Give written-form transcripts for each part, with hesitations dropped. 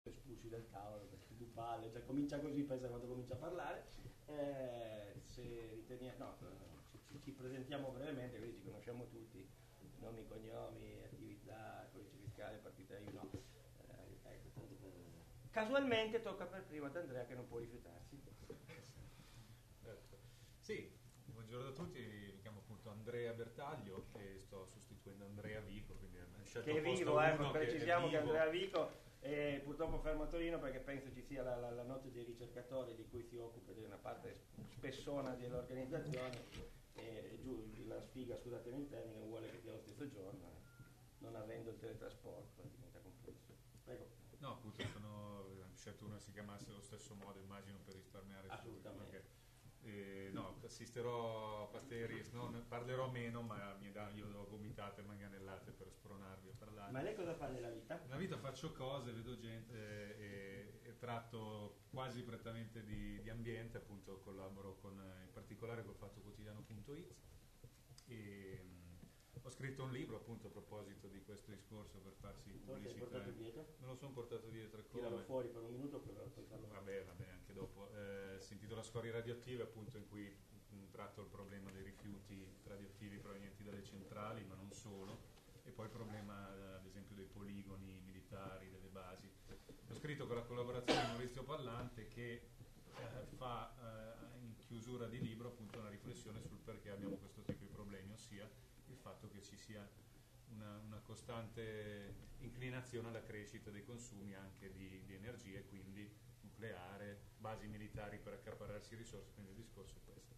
espulsi dal tavolo perché tu palle, cioè comincia così, pensa quando comincia a parlare. Se riteniamo, no, ci presentiamo brevemente, così ci conosciamo tutti, nomi, cognomi, attività, codice fiscale, partita IVA, no. Ecco, tanto per... Casualmente tocca per primo ad Andrea che non può rifiutarsi. Certo. Sì, buongiorno a tutti, mi chiamo appunto Andrea Bertaglio e sto sostituendo Andrea Vico, quindi Che è vivo, precisiamo che Andrea Vico è purtroppo fermo a Torino perché penso ci sia la notte dei ricercatori di cui si occupa di una parte spessona dell'organizzazione e giù la sfiga, scusatemi il termine, vuole che sia lo stesso giorno, non avendo il teletrasporto diventa complesso. Prego. No, appunto ho scelto uno che si chiamasse allo stesso modo, immagino per risparmiare assolutamente. No, assisterò a Pateris, parlerò meno, ma io do vomitate e manganellate per spronarvi a parlare. Ma lei cosa fa nella vita? Nella vita faccio cose, vedo gente e tratto quasi prettamente di ambiente, appunto collaboro in particolare col fattoquotidiano.it e ho scritto un libro appunto a proposito di questo discorso per farsi pubblicità. Portato dietro? Me lo sono portato dietro e come? Tiralo fuori per un minuto poi farlo. Vabbè, anche dopo. Si intitola Scorie radioattive, appunto, in cui tratto il problema dei rifiuti radioattivi provenienti dalle centrali, ma non solo, e poi il problema ad esempio dei poligoni militari, delle basi. L'ho scritto con la collaborazione di Maurizio Pallante che fa in chiusura di libro appunto una riflessione sul perché abbiamo questo tipo di problemi, ossia il fatto che ci sia una costante inclinazione alla crescita dei consumi anche di energia, quindi nucleare, basi militari per accaparrarsi risorse, quindi il discorso è questo.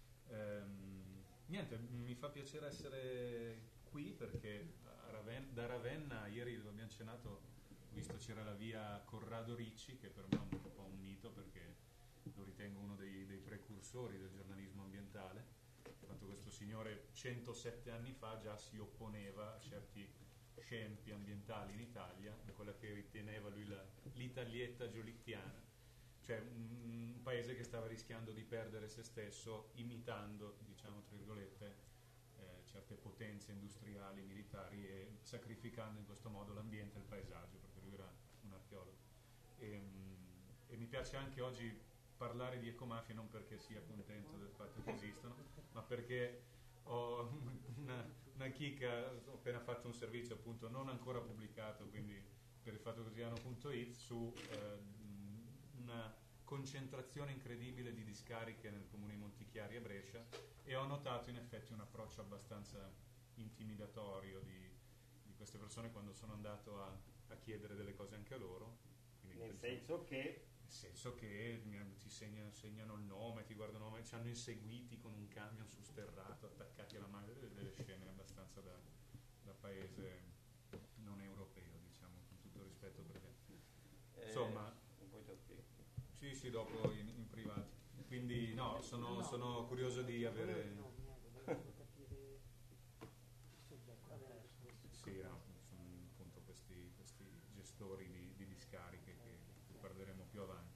Niente, mi fa piacere essere qui perché da Ravenna, ieri dove abbiamo cenato, ho visto c'era la via Corrado Ricci, che per me è un po' un mito perché lo ritengo uno dei precursori del giornalismo ambientale. Quanto questo signore 107 anni fa già si opponeva a certi scempi ambientali in Italia, in quella che riteneva lui l'Italietta giolittiana, cioè un paese che stava rischiando di perdere se stesso imitando, diciamo tra virgolette, certe potenze industriali, militari e sacrificando in questo modo l'ambiente e il paesaggio, perché lui era un archeologo. E mi piace anche oggi parlare di ecomafie non perché sia contento del fatto che esistono, ma perché ho una chicca, ho appena fatto un servizio appunto non ancora pubblicato, quindi per il fattoquotidiano.it su una concentrazione incredibile di discariche nel comune di Montichiari e Brescia e ho notato in effetti un approccio abbastanza intimidatorio di queste persone quando sono andato a chiedere delle cose anche a loro. Nel senso che ti segnano il nome, ti guardano il nome, ci hanno inseguiti con un camion susterrato, attaccati alla mano, delle scene abbastanza da paese non europeo, diciamo, con tutto rispetto perché insomma sì, dopo in privato, quindi no, sono curioso di avere sì, no, sono appunto questi gestori di discariche che parleremo più avanti.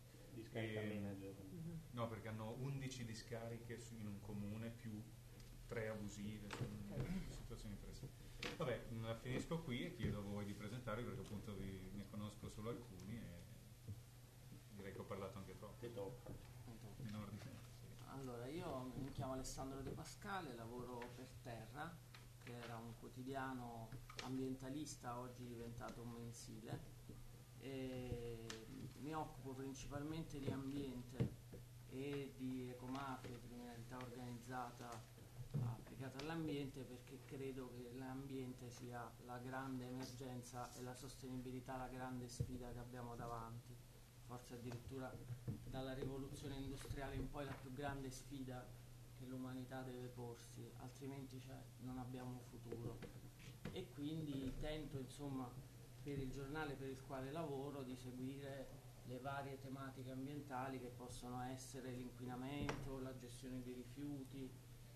No, perché hanno 11 discariche in un comune più 3 abusive, sono situazioni interessanti. Vabbè, finisco qui e chiedo a voi di presentarvi perché appunto ne conosco solo alcuni e direi che ho parlato anche troppo. In ordine. Sì. Allora, io mi chiamo Alessandro De Pascale, lavoro per Terra, che era un quotidiano ambientalista, oggi diventato un mensile, e mi occupo principalmente di ambiente e di ecomafie, criminalità organizzata applicata all'ambiente, perché credo che l'ambiente sia la grande emergenza e la sostenibilità la grande sfida che abbiamo davanti, forse addirittura dalla rivoluzione industriale in poi la più grande sfida che l'umanità deve porsi, altrimenti non abbiamo futuro. E quindi tento, insomma, per il giornale per il quale lavoro, di seguire le varie tematiche ambientali che possono essere l'inquinamento, la gestione dei rifiuti.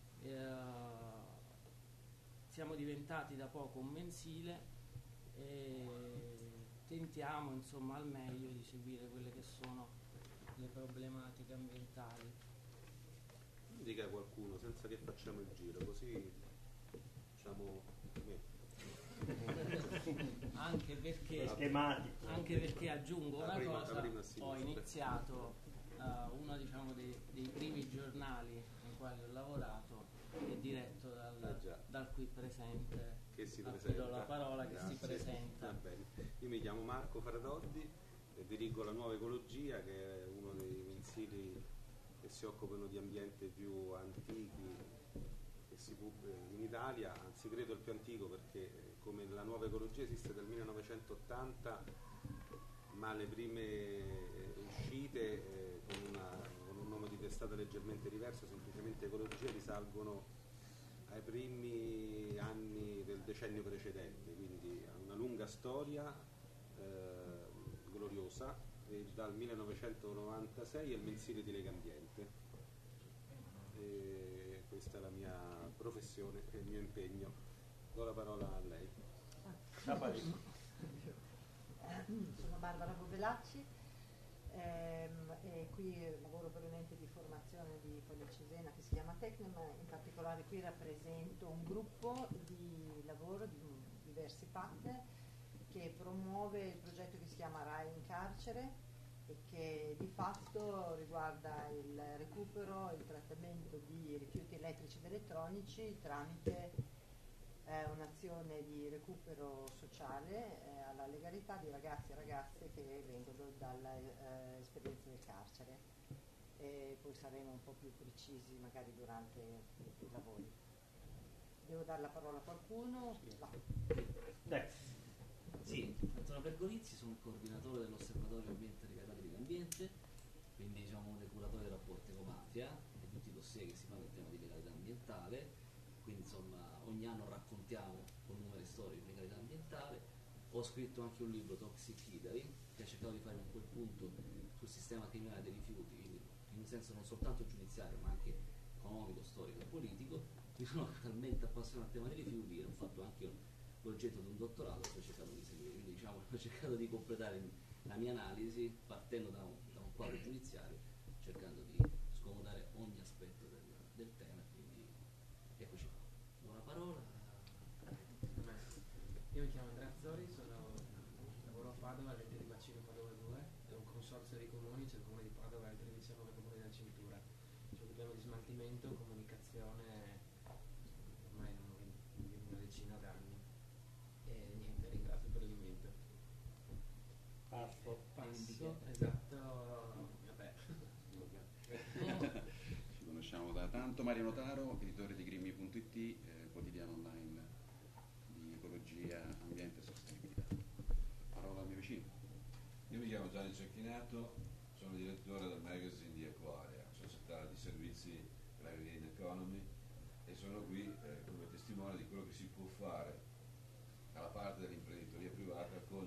Siamo diventati da poco un mensile e tentiamo, insomma, al meglio di seguire quelle che sono le problematiche ambientali. Dica qualcuno senza che facciamo il giro, così diciamo anche perché, schematico. anche perché aggiungo La una prima cosa, a ho sinistra. iniziato uno diciamo dei primi giornali nei quali ho lavorato, è diretto già. dal qui presente, Che si a cui presenta. do la parola, che si Grazie. presenta. Va bene. Io mi chiamo Marco Ferradoddi e dirigo la Nuova Ecologia, che è uno dei mensili che si occupano di ambiente più antichi che si pubblica in Italia, anzi credo il più antico, perché come la Nuova Ecologia esiste dal 1980, ma le prime uscite con un nome di testata leggermente diverso, semplicemente Ecologia, risalgono ai primi anni del decennio precedente, quindi ha una lunga storia gloriosa, e dal 1996 è il mensile di Legambiente. E questa è la mia professione e il mio impegno. Do la parola a lei. Sono Barbara Bovelacci e qui lavoro per un ente di formazione di Foglia Cesena che si chiama Tecnem, ma in particolare qui rappresento un gruppo di lavoro di diversi partner che promuove il progetto che si chiama RAI in carcere e che di fatto riguarda il recupero e il trattamento di rifiuti elettrici ed elettronici tramite un'azione di recupero sociale alla legalità di ragazzi e ragazze che vengono dall'esperienza del carcere, e poi saremo un po' più precisi magari durante i lavori. Devo dare la parola a qualcuno? No. Sì, Antonio Pergolizzi, sono il coordinatore dell'Osservatorio Ambiente Legalità di Legambiente, quindi diciamo uno dei curatori dei rapporti con mafia e tutti i dossier che si fanno in tema di legalità ambientale, quindi insomma ogni anno raccontiamo con numeri storici di legalità ambientale. Ho scritto anche un libro, Toxic Italy, che ha cercato di fare un quel punto sul sistema criminale dei rifiuti, quindi in un senso non soltanto giudiziario ma anche economico, storico e politico. Mi sono talmente appassionato al tema dei rifiuti che ho fatto anche l'oggetto di un dottorato, sto cercando di seguire, quindi diciamo ho cercato di completare la mia analisi partendo da un quadro giudiziario, cercando di scomodare ogni aspetto del tema, quindi eccoci qua. Do la parola. Io mi chiamo Andrea Zori, lavoro a Padova, all'ente di bacino Padova 2, è un consorzio di comuni, c'è il comune di Padova e altri 19 comuni della cintura. Ci occupiamo di smaltimento, comunicazione, ormai una decina d'anni. E niente, ringrazio per l'invito. Passo. Esatto, vabbè. Ci conosciamo da tanto. Mario Notaro, editore di Grimmi.it, quotidiano online di ecologia, ambiente e sostenibilità. Parola al mio vicino. Io mi chiamo Gianni Cecchinato, sono direttore del magazine di Ecoarea, società di servizi per la green economy, e sono qui come testimone di quello che si può fare dalla parte dell'imprenditoria privata con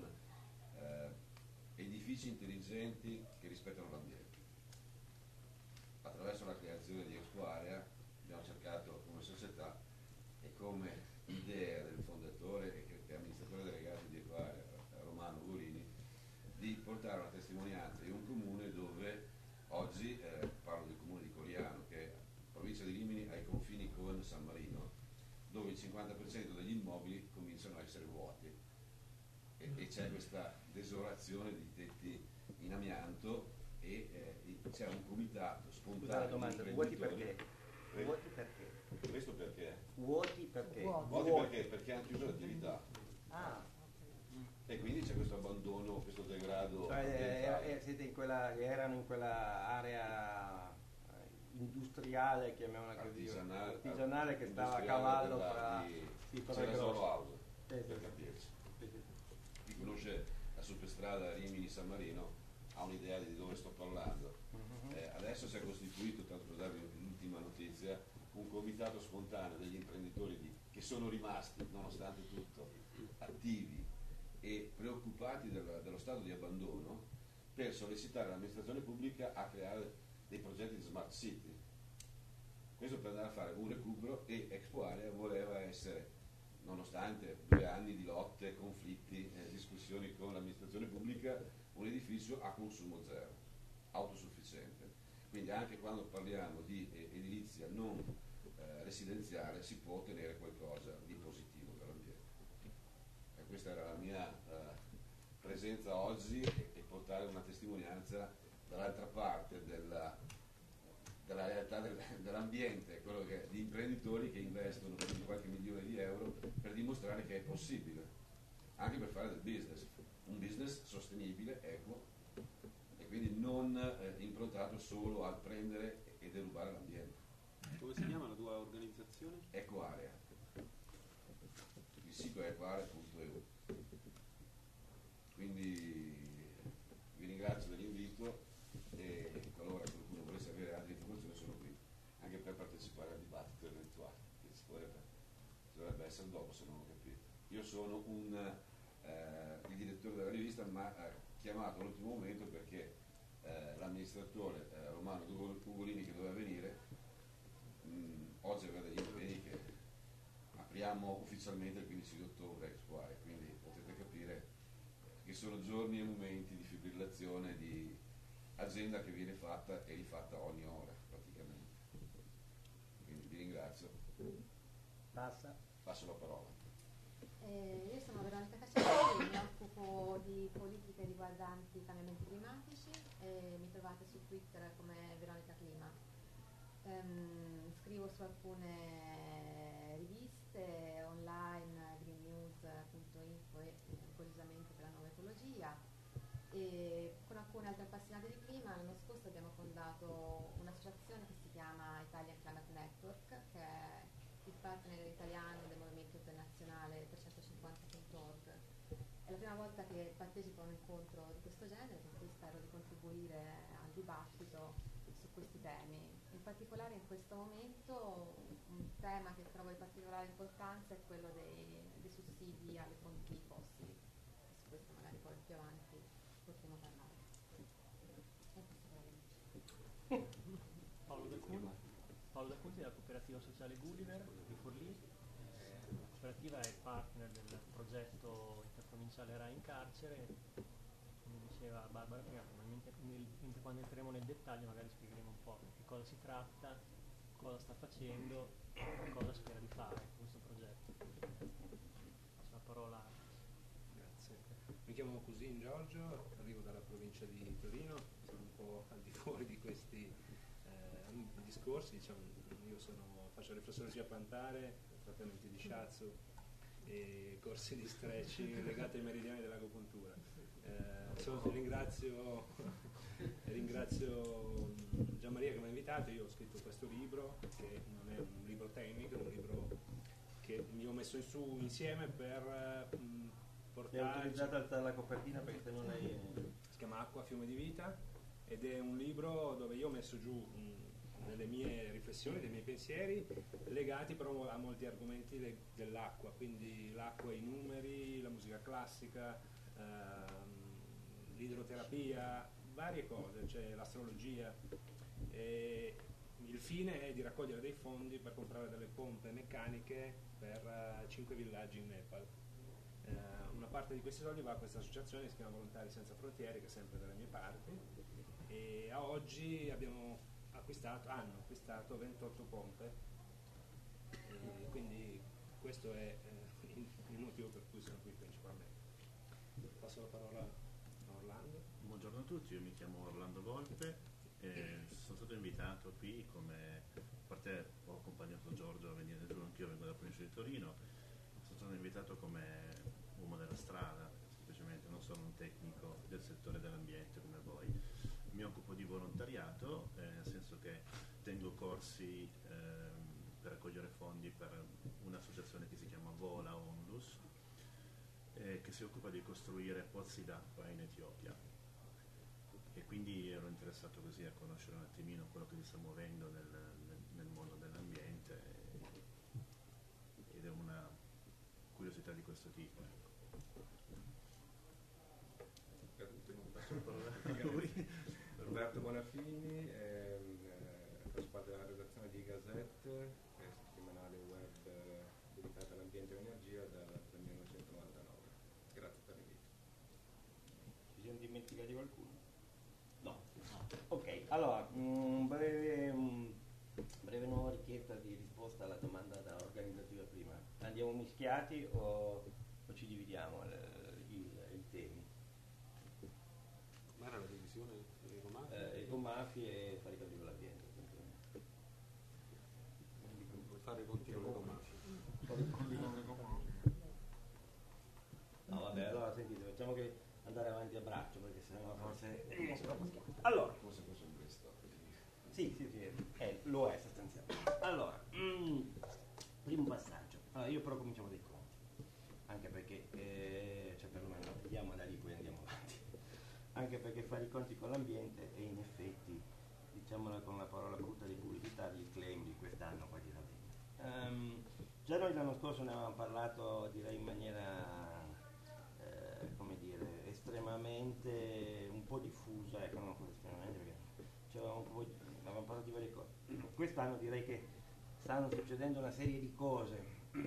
edifici intelligenti che rispettano l'ambiente. Attraverso la creazione di Expoarea abbiamo cercato come società e come idea del fondatore e amministratore delegato di Expoarea, Romano Gurini, di portare una testimonianza in un comune dove oggi, parlo del comune di Coriano, che è provincia di Rimini ai confini con San Marino, dove il 50% degli immobili cominciano a essere vuoti e c'è questa desolazione di tetti in amianto e c'è un comitato Scusa la spontaneo. domanda, di vuoti imprenditori. perché? Vuoti perché? Questo perché? Vuoti perché? Vuoti. Perché hanno chiuso l'attività Ah, e quindi c'è questo abbandono, questo degrado cioè ambientale. siete erano in quella area industriale, chiamiamola così, artigianale che stava a cavallo tra c'era solo House, Sì, per sì. capirci. Chi conosce la superstrada Rimini-San Marino ha un'idea di dove sto parlando. Adesso si è costituito, tanto per darvi l'ultima notizia, un comitato spontaneo degli imprenditori che sono rimasti, nonostante tutto, attivi e preoccupati dello stato di abbandono, per sollecitare l'amministrazione pubblica a creare dei progetti di smart city. Questo per andare a fare un recupero, e Expoarea voleva essere, nonostante 2 anni di lotte, conflitti, discussioni con l'amministrazione pubblica, un edificio a consumo zero, autosufficiente. Quindi anche quando parliamo di edilizia non residenziale si può ottenere qualcosa di positivo per l'ambiente. era la mia presenza oggi e portare una testimonianza dall'altra parte della realtà dell'ambiente, quello che, di imprenditori che investono più di qualche milione di euro per dimostrare che è possibile, anche per fare del business, un business sostenibile, equo, e quindi non improntato solo al prendere e derubare l'ambiente. Come si chiama la tua organizzazione? Ecoarea. Il sito è ecoarea.eu. Quindi vi ringrazio dell'invito e qualora qualcuno volesse avere altre informazioni sono qui, anche per partecipare al dibattito eventuale, che dovrebbe essere dopo se non ho capito. Io sono il direttore della rivista, ma chiamato all'ultimo momento perché l'amministratore Romano Ugolini, che doveva venire, oggi aveva degli impegni che apriamo ufficialmente il 15 di ottobre Expoare, quindi potete capire che sono giorni e momenti di fibrillazione, di agenda che viene fatta e rifatta ogni ora praticamente. Quindi vi ringrazio. Passo la parola. Io sono Veronica Casciari, mi occupo di politiche riguardanti i cambiamenti climatici e mi trovate su Twitter come Veronica Clima. Scrivo su alcune riviste online, greennews.info e curiosamente per la nuova ecologia, e con alcune altre appassionate di clima l'anno scorso abbiamo fondato un'associazione che si chiama Italian Climate Network, che è il partner italiano del movimento internazionale 350.org. È la prima volta che partecipo a un incontro di questo genere, con cui spero di contribuire al dibattito su questi temi. In particolare in questo momento un tema che trovo di particolare importanza è quello dei sussidi alle fonti fossili. Su questo magari poi più avanti potremo parlare. Paolo D'Acuti della cooperativa sociale Gulliver di Forlì. La cooperativa è partner del progetto interprovinciale RAI in carcere. Come diceva Barbara prima, probabilmente quando entreremo nel dettaglio magari spiegheremo un po' di cosa si tratta, cosa sta facendo e cosa spera di fare con questo progetto. Passo la parola a... Grazie. Mi chiamo Cusin Giorgio, arrivo dalla provincia di Torino, sono un po' al di fuori di questi discorsi, diciamo, io faccio riflessologia plantare, trattamenti di shiatsu e corsi di stretching legati ai meridiani dell'agopuntura. Ringrazio Gianmaria che mi ha invitato. Io ho scritto questo libro, che non è un libro tecnico, è un libro che mi ho messo su insieme per portare... È utilizzata la copertina perché se non hai... Si chiama Acqua, Fiume di Vita, ed è un libro dove io ho messo giù delle mie riflessioni, dei miei pensieri, legati però a molti argomenti dell'acqua, quindi l'acqua, i numeri, la musica classica, l'idroterapia, varie cose, cioè l'astrologia. E il fine è di raccogliere dei fondi per comprare delle pompe meccaniche per 5 villaggi in Nepal. Una parte di questi soldi va a questa associazione che si chiama Volontari Senza Frontiere, che è sempre dalle mie parti, e a oggi hanno acquistato 28 pompe, e quindi questo è il motivo per cui sono qui principalmente. Passo la parola a Orlando. Buongiorno a tutti, io mi chiamo Orlando Volpe e sono stato invitato qui come, a parte ho accompagnato Giorgio a venire giù, anch'io vengo dalla provincia di Torino, sono stato invitato come uomo della strada, semplicemente non sono un tecnico del settore dell'ambiente come voi. Mi occupo di volontariato, nel senso che tengo corsi per raccogliere fondi per un'associazione che si chiama Vola Onlus, che si occupa di costruire pozzi d'acqua in Etiopia. E quindi ero interessato così a conoscere un attimino quello che si sta muovendo nel mondo dell'ambiente, ed è una curiosità di questo tipo. Passo la parola a lui. Roberto Bonafini, faccio parte della redazione di Gazette, che è il settimanale web dedicato all'ambiente e all'energia dal 1999. Grazie per l'invito. Ci siamo dimenticati qualcuno? No. Ok, allora, breve nuova richiesta di risposta alla domanda da organizzativa prima. Andiamo mischiati o ci dividiamo? dividiamo i temi. Ma era la divisione ecomafie e fare i conti con l'ambiente. Fare i conti con l'ecomafia. No vabbè, allora sentite, facciamo che andare avanti a braccio perché sennò forse riesco troppo schiaffo. Allora, Forse questo è un brainstorm. sì, lo è sostanzialmente. Allora, primo passaggio. Allora, io però cominciamo dai conti, anche perché, cioè perlomeno vediamo da lì, poi andiamo avanti. Anche perché fare i conti con l'ambiente è in effetti, diciamola con la parola brutta di pubblicità, il claim di quest'anno qua di Ravenna. Già noi l'anno scorso ne avevamo parlato, direi in maniera, come dire, estremamente un po' diffusa, ecco, non estremamente perché avevamo parlato di varie cose. Quest'anno direi che stanno succedendo una serie di cose,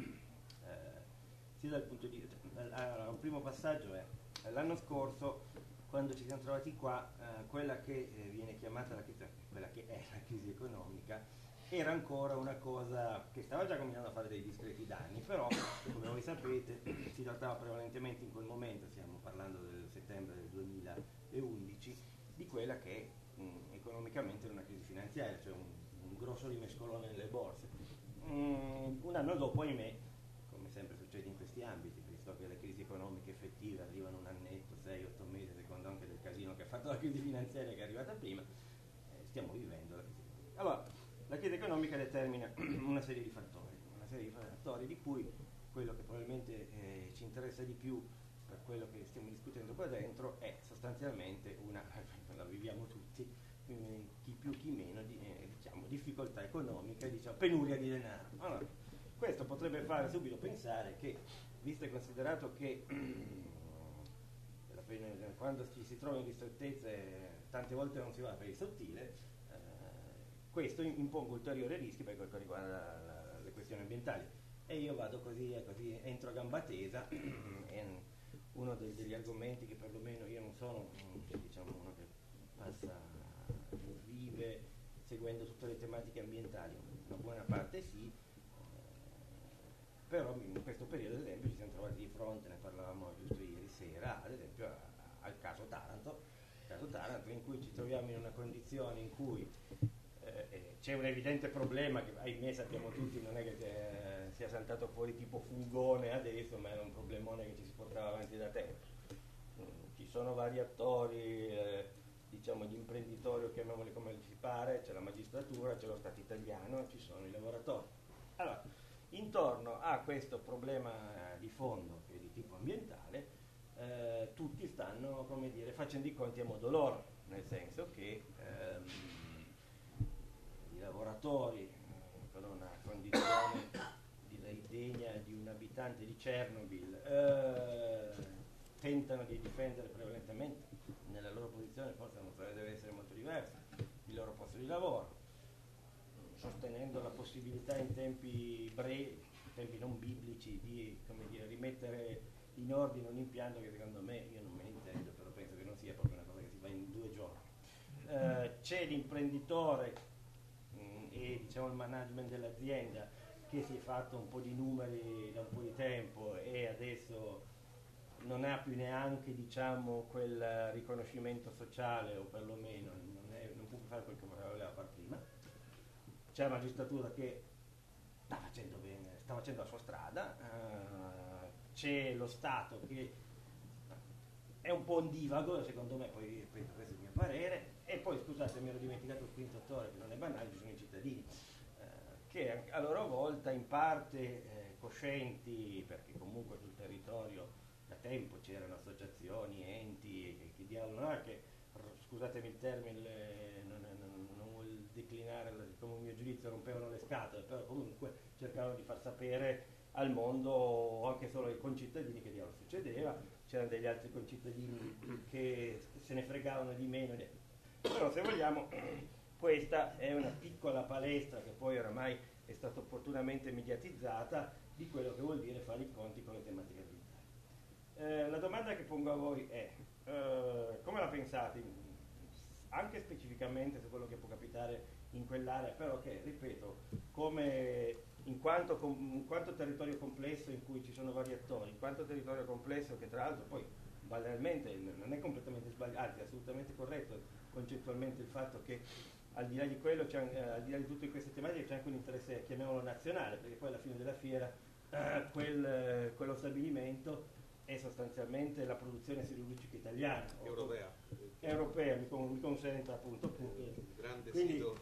sia dal punto di vista, allora, un primo passaggio è l'anno scorso, quando ci siamo trovati qua, quella che viene chiamata quella che è la crisi economica era ancora una cosa che stava già cominciando a fare dei discreti danni, però come voi sapete si trattava prevalentemente in quel momento, stiamo parlando del settembre del 2011, di quella che economicamente era una crisi finanziaria, cioè un grosso rimescolone nelle borse. Un anno dopo, ahimè, come sempre succede in questi ambiti, visto che le crisi economiche effettive arrivano un annetto, 6-8 mesi, secondo anche del casino che ha fatto la crisi finanziaria che è arrivata prima, stiamo vivendo la crisi economica. Allora, la crisi economica determina una serie di fattori, di cui quello che probabilmente ci interessa di più per quello che stiamo discutendo qua dentro è sostanzialmente la viviamo tutti, chi più chi meno, diciamo, difficoltà economica, diciamo, penuria di denaro. Allora, questo potrebbe fare subito pensare che, visto e considerato che quando ci si trova in ristrettezze tante volte non si va per il sottile, questo impongo ulteriori rischi per quel che riguarda le questioni ambientali. E io vado così, entro a gamba tesa, è uno degli argomenti che perlomeno io non sono, diciamo, uno che vive seguendo tutte le tematiche ambientali, una buona parte sì, però in questo periodo ad esempio ci siamo trovati di fronte, ne parlavamo giusto ieri sera, ad esempio al caso Taranto, in cui ci troviamo in una condizione in cui c'è un evidente problema che ahimè sappiamo tutti, non è che sia saltato fuori tipo fungone adesso, ma era un problemone che ci si portava avanti da tempo. Ci sono vari attori, diciamo gli imprenditori, o chiamiamoli come ci pare, c'è la magistratura, c'è lo Stato italiano, ci sono i lavoratori. Allora, intorno a questo problema di fondo, che è di tipo ambientale, tutti stanno, come dire, facendo i conti a modo loro, nel senso che i lavoratori con una condizione direi degna di un abitante di Chernobyl tentano di difendere prevalentemente, nella loro posizione forse non deve essere molto diversa, il loro posto di lavoro, sostenendo la possibilità in tempi brevi, tempi non biblici, di, come dire, rimettere in ordine un impianto che secondo me, io non me ne intendo, però penso che non sia proprio una cosa che si fa in 2 giorni. C'è l'imprenditore e diciamo il management dell'azienda che si è fatto un po' di numeri da un po' di tempo e adesso non ha più neanche, diciamo, quel riconoscimento sociale, o perlomeno non può più fare quel che voleva fare prima. C'è la magistratura che sta facendo bene, sta facendo la sua strada, c'è lo Stato che è un po' ondivago, secondo me, poi ripeto, questo è il mio parere, e poi scusate, mi ero dimenticato il quinto attore, che non è banale, ci sono i cittadini, che a loro volta in parte coscienti, perché comunque sul territorio da tempo c'erano associazioni, enti, che diavolo, che scusatemi il termine, non vuol declinare come un mio giudizio, rompevano le scatole, però comunque cercavano di far sapere al mondo, o anche solo ai concittadini, che diavolo succedeva. C'erano degli altri concittadini che se ne fregavano di meno, però se vogliamo questa è una piccola palestra che poi oramai è stata opportunamente mediatizzata di quello che vuol dire fare i conti con le tematiche ambientali. La domanda che pongo a voi è come la pensate, anche specificamente su quello che può capitare in quell'area, però che, ripeto, come in quanto territorio complesso in cui ci sono vari attori, in quanto territorio complesso che tra l'altro poi banalmente non è completamente sbagliato, anzi è assolutamente corretto concettualmente il fatto che al di là di quello, al di là di tutte queste tematiche c'è anche un interesse, chiamiamolo nazionale, perché poi alla fine della fiera quello stabilimento è sostanzialmente la produzione siderurgica italiana. Europea, mi consente appunto. Grande quindi, sito.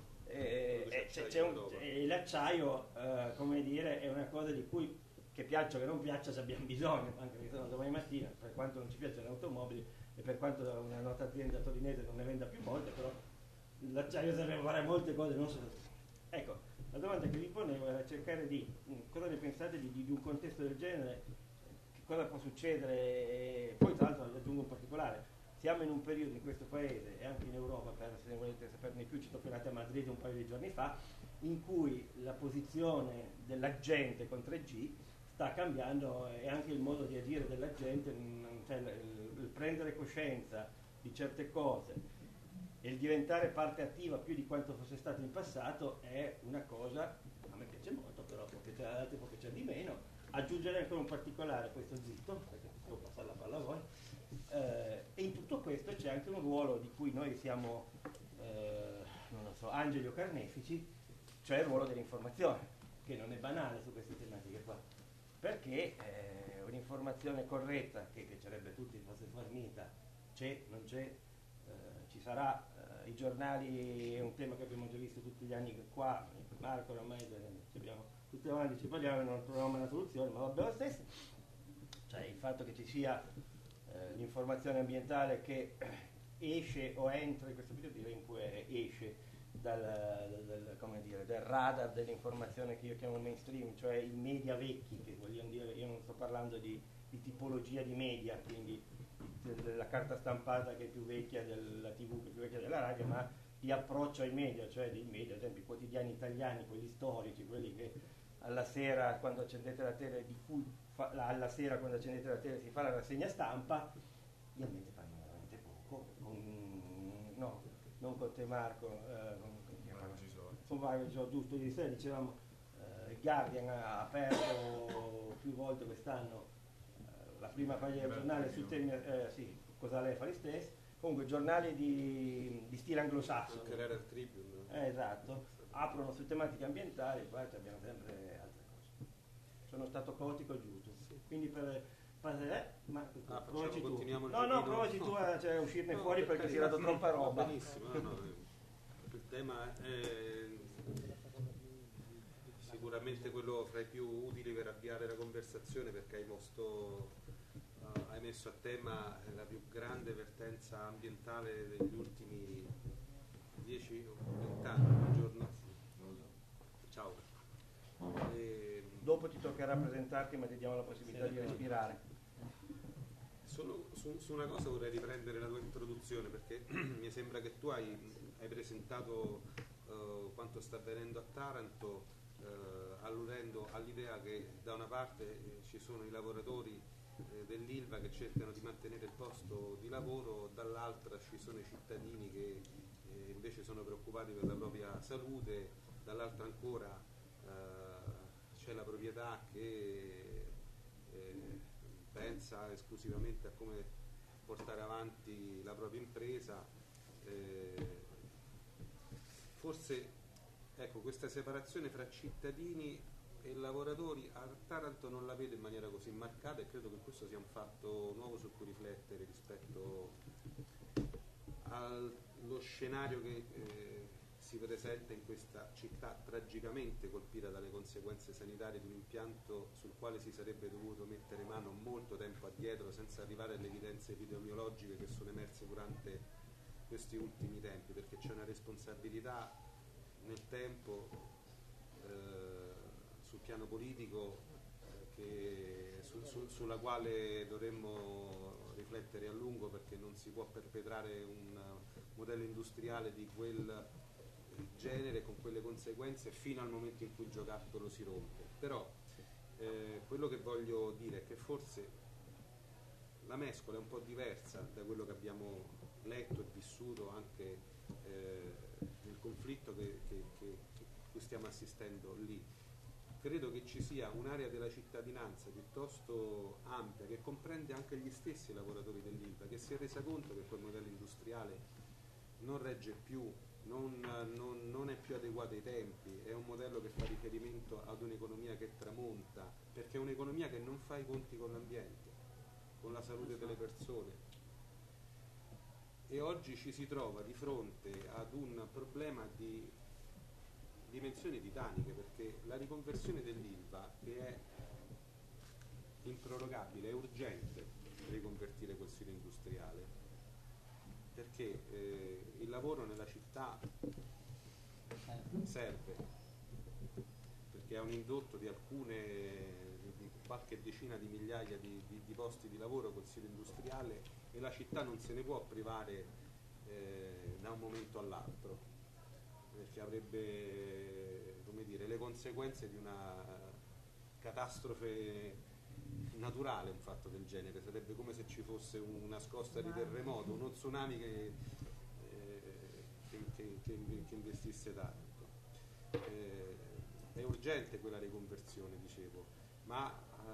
E l'acciaio, come dire, è una cosa di cui, che piaccia o che non piaccia, se abbiamo bisogno, anche perché sono domani mattina, per quanto non ci piacciono le automobili e per quanto una nota azienda torinese non ne venda più molte, però l'acciaio serve a fare molte cose, non solo. Ecco, la domanda che vi ponevo era cercare di, cosa ne pensate di un contesto del genere, che cosa può succedere, e poi tra l'altro aggiungo un particolare, siamo in un periodo in questo paese e anche in Europa, se ne volete saperne più, ci tornate a Madrid un paio di giorni fa, in cui la posizione della gente con 3G sta cambiando e anche il modo di agire della gente, cioè il prendere coscienza di certe cose e il diventare parte attiva più di quanto fosse stato in passato è una cosa, a me piace molto, però può piacere ad altri, può piacere di meno. Aggiungere ancora un particolare, questo zitto, perché devo passare la palla a voi, e in tutto questo c'è anche un ruolo di cui noi siamo, non lo so, angeli o carnefici, cioè il ruolo dell'informazione, che non è banale su queste tematiche qua, perché un'informazione corretta, che piacerebbe a tutti fosse fornita, c'è, non c'è, ci sarà, i giornali è un tema che abbiamo già visto tutti gli anni qua, Marco ormai tutti avanti ci parliamo e non troviamo una soluzione, ma vabbè lo stesso, cioè il fatto che ci sia l'informazione ambientale che esce o entra in questo periodo in cui esce dal radar dell'informazione che io chiamo mainstream, cioè i media vecchi, che vogliono dire, io non sto parlando di tipologia di media, quindi della carta stampata che è più vecchia, della TV che è più vecchia della radio, ma di approccio ai media, cioè dei media, ad esempio i quotidiani italiani, quelli storici, quelli che alla sera quando accendete la tele, alla sera quando accendete la tele si fa la rassegna stampa, io invece fanno veramente poco, no, non con te Marco, con Mario Gisoli, giusto ieri sera dicevamo, il Guardian ha aperto più volte quest'anno la prima pagina del giornale sul tema, sì, cosa lei fa gli stessi, comunque giornali di stile anglosassone, anche l'Herald Tribune, esatto, aprono su tematiche ambientali, poi abbiamo sempre altre cose. Sono stato caotico giusto, quindi provaci tu. No, provaci tu a uscirne fuori perché si è dato troppa roba. Benissimo, il tema è sicuramente quello fra i più utili per avviare la conversazione, perché hai messo a tema la più grande vertenza ambientale degli ultimi 10 o 20 anni, un giorno. Ciao. Dopo ti toccherà presentarti, ma ti diamo la possibilità di respirare. Su una cosa vorrei riprendere la tua introduzione, perché mi sembra che tu hai presentato quanto sta avvenendo a Taranto, alludendo all'idea che da una parte ci sono i lavoratori dell'Ilva che cercano di mantenere il posto di lavoro, dall'altra ci sono i cittadini che invece sono preoccupati per la propria salute, dall'altra ancora c'è la proprietà che pensa esclusivamente a come portare avanti la propria impresa. Forse ecco, questa separazione fra cittadini e lavoratori a Taranto non la vedo in maniera così marcata, e credo che questo sia un fatto nuovo su cui riflettere rispetto allo scenario che si presenta in questa città tragicamente colpita dalle conseguenze sanitarie di un impianto sul quale si sarebbe dovuto mettere mano molto tempo addietro, senza arrivare alle evidenze epidemiologiche che sono emerse durante questi ultimi tempi, perché c'è una responsabilità nel tempo sul piano politico sulla quale dovremmo riflettere a lungo, perché non si può perpetrare un modello industriale di quel genere con quelle conseguenze fino al momento in cui il giocattolo si rompe. Però quello che voglio dire è che forse la mescola è un po' diversa da quello che abbiamo letto e vissuto anche nel conflitto cui stiamo assistendo lì. credo che ci sia un'area della cittadinanza piuttosto ampia che comprende anche gli stessi lavoratori dell'Ilva, che si è resa conto che quel modello industriale non regge più, non è più adeguato ai tempi, è un modello che fa riferimento ad un'economia che tramonta, perché è un'economia che non fa i conti con l'ambiente, con la salute delle persone. E oggi ci si trova di fronte ad un problema di dimensioni titaniche, perché la riconversione dell'Ilva, che è improrogabile, è urgente riconvertire quel sito industriale, perché il lavoro nella città serve, perché è un indotto di qualche decina di migliaia di posti di lavoro col sito industriale, e la città non se ne può privare da un momento all'altro, perché avrebbe, come dire, le conseguenze di una catastrofe naturale. Un fatto del genere sarebbe come se ci fosse una scossa di terremoto, uno tsunami che investisse Taranto. È urgente quella riconversione, dicevo, ma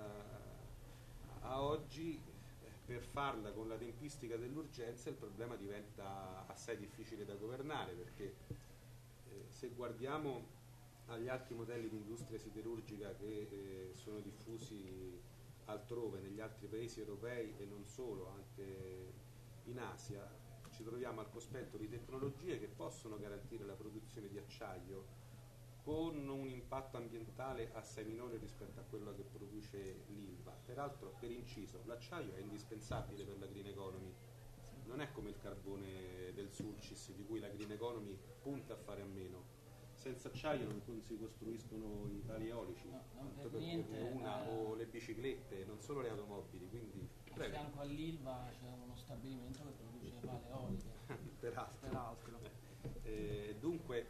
a oggi per farla con la tempistica dell'urgenza il problema diventa assai difficile da governare, perché se guardiamo agli altri modelli di industria siderurgica che sono diffusi altrove, negli altri paesi europei e non solo, anche in Asia, ci troviamo al cospetto di tecnologie che possono garantire la produzione di acciaio con un impatto ambientale assai minore rispetto a quello che produce l'Ilva. Peraltro, per inciso, l'acciaio è indispensabile per la green economy, non è come il carbone del Sulcis di cui la green economy punta a fare a meno. Senza acciaio non si costruiscono i pali eolici, tanto per dirne una, o le biciclette, non solo le automobili. Quindi, a fianco all'Ilva c'è uno stabilimento che produce pale eoliche. Peraltro. Dunque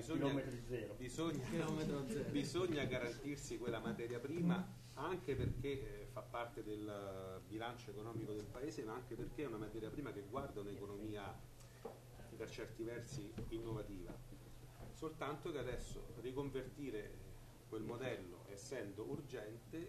bisogna garantirsi quella materia prima, anche perché fa parte del bilancio economico del paese, ma anche perché è una materia prima che guarda un'economia per certi versi innovativa. Soltanto che adesso riconvertire quel modello, essendo urgente,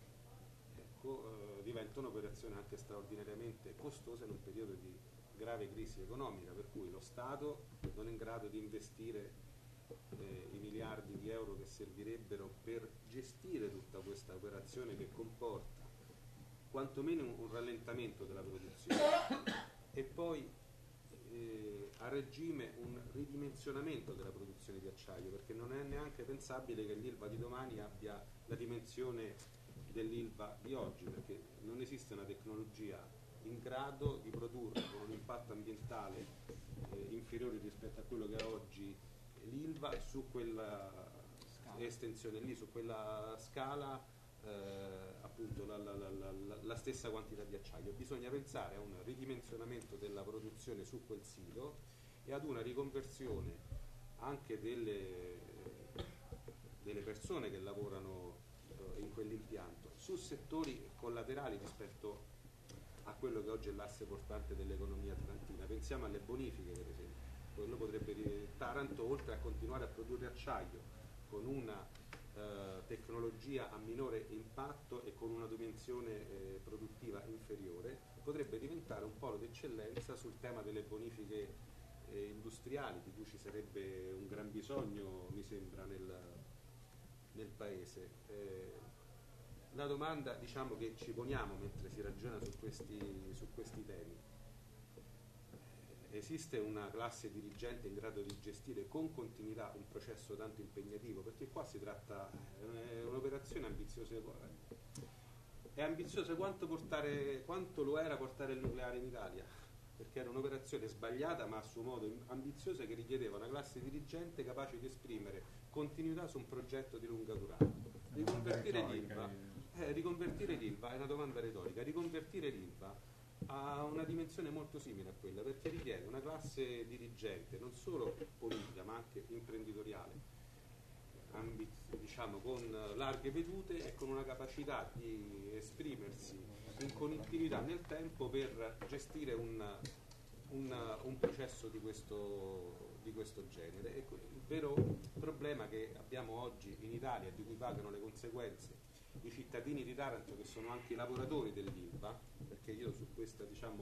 diventa un'operazione anche straordinariamente costosa in un periodo di grave crisi economica, per cui lo Stato non è in grado di investire i miliardi di euro che servirebbero per gestire tutta questa operazione, che comporta quantomeno un rallentamento della produzione e poi a regime un ridimensionamento della produzione di acciaio, perché non è neanche pensabile che l'Ilva di domani abbia la dimensione dell'Ilva di oggi, perché non esiste una tecnologia in grado di produrre con un impatto ambientale inferiore rispetto a quello che ha oggi l'Ilva su quella estensione lì, su quella scala, appunto la stessa quantità di acciaio. Bisogna pensare a un ridimensionamento della produzione su quel sito e ad una riconversione anche delle persone che lavorano in quell'impianto su settori collaterali rispetto a quello che oggi è l'asse portante dell'economia tarantina. Pensiamo alle bonifiche, per esempio. Quello potrebbe, Taranto, oltre a continuare a produrre acciaio con una tecnologia a minore impatto e con una dimensione produttiva inferiore, potrebbe diventare un polo d'eccellenza sul tema delle bonifiche industriali, di cui ci sarebbe un gran bisogno, mi sembra, nel paese. La domanda, diciamo, che ci poniamo mentre si ragiona su questi temi: esiste una classe dirigente in grado di gestire con continuità un processo tanto impegnativo? Perché qua si tratta, è un'operazione ambiziosa. È ambiziosa quanto lo era portare il nucleare in Italia, perché era un'operazione sbagliata ma a suo modo ambiziosa, che richiedeva una classe dirigente capace di esprimere continuità su un progetto di lunga durata. Riconvertire l'Ilva è una domanda retorica. Riconvertire l'Ilva ha una dimensione molto simile a quella, perché richiede una classe dirigente non solo politica ma anche imprenditoriale, diciamo con larghe vedute e con una capacità di esprimersi in continuità nel tempo per gestire un un processo di questo genere. E il vero problema che abbiamo oggi in Italia, di cui pagano le conseguenze i cittadini di Taranto, che sono anche i lavoratori dell'Ilva, perché io su questa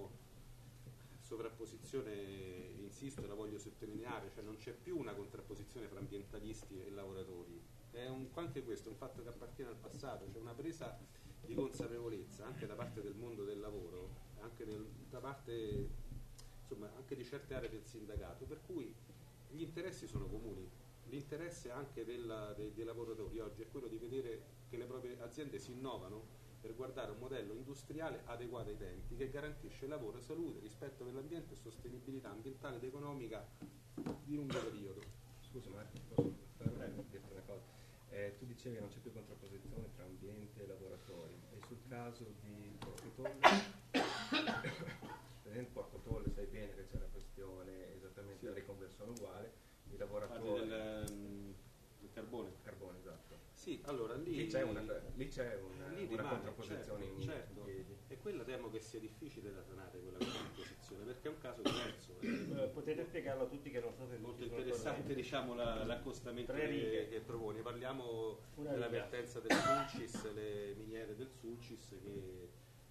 sovrapposizione insisto e la voglio sottolineare, cioè non c'è più una contrapposizione fra ambientalisti e lavoratori, è anche questo è un fatto che appartiene al passato, c'è una presa di consapevolezza anche da parte del mondo del lavoro, anche da parte anche di certe aree del sindacato, per cui gli interessi sono comuni. L'interesse anche dei lavoratori oggi è quello di vedere che le proprie aziende si innovano per guardare un modello industriale adeguato ai tempi, che garantisce lavoro, salute, rispetto per l'ambiente e sostenibilità ambientale ed economica di lungo periodo. Scusa Marco, posso dirti una cosa? Tu dicevi che non c'è più contrapposizione tra ambiente e lavoratori, e sul caso di Porto Tolle, in Porto Tolle sai bene che c'è la questione esattamente la riconversione uguale, i lavoratori del carbone. Carbone, esatto. Sì, allora lì c'è una rimane, contrapposizione in piedi. E quella temo che sia difficile da sanare, quella contrapposizione, perché è un caso diverso. Potete spiegarlo a tutti che non so se molto interessante l'accostamento che propone. Parliamo della vertenza del Sulcis, le miniere del Sulcis che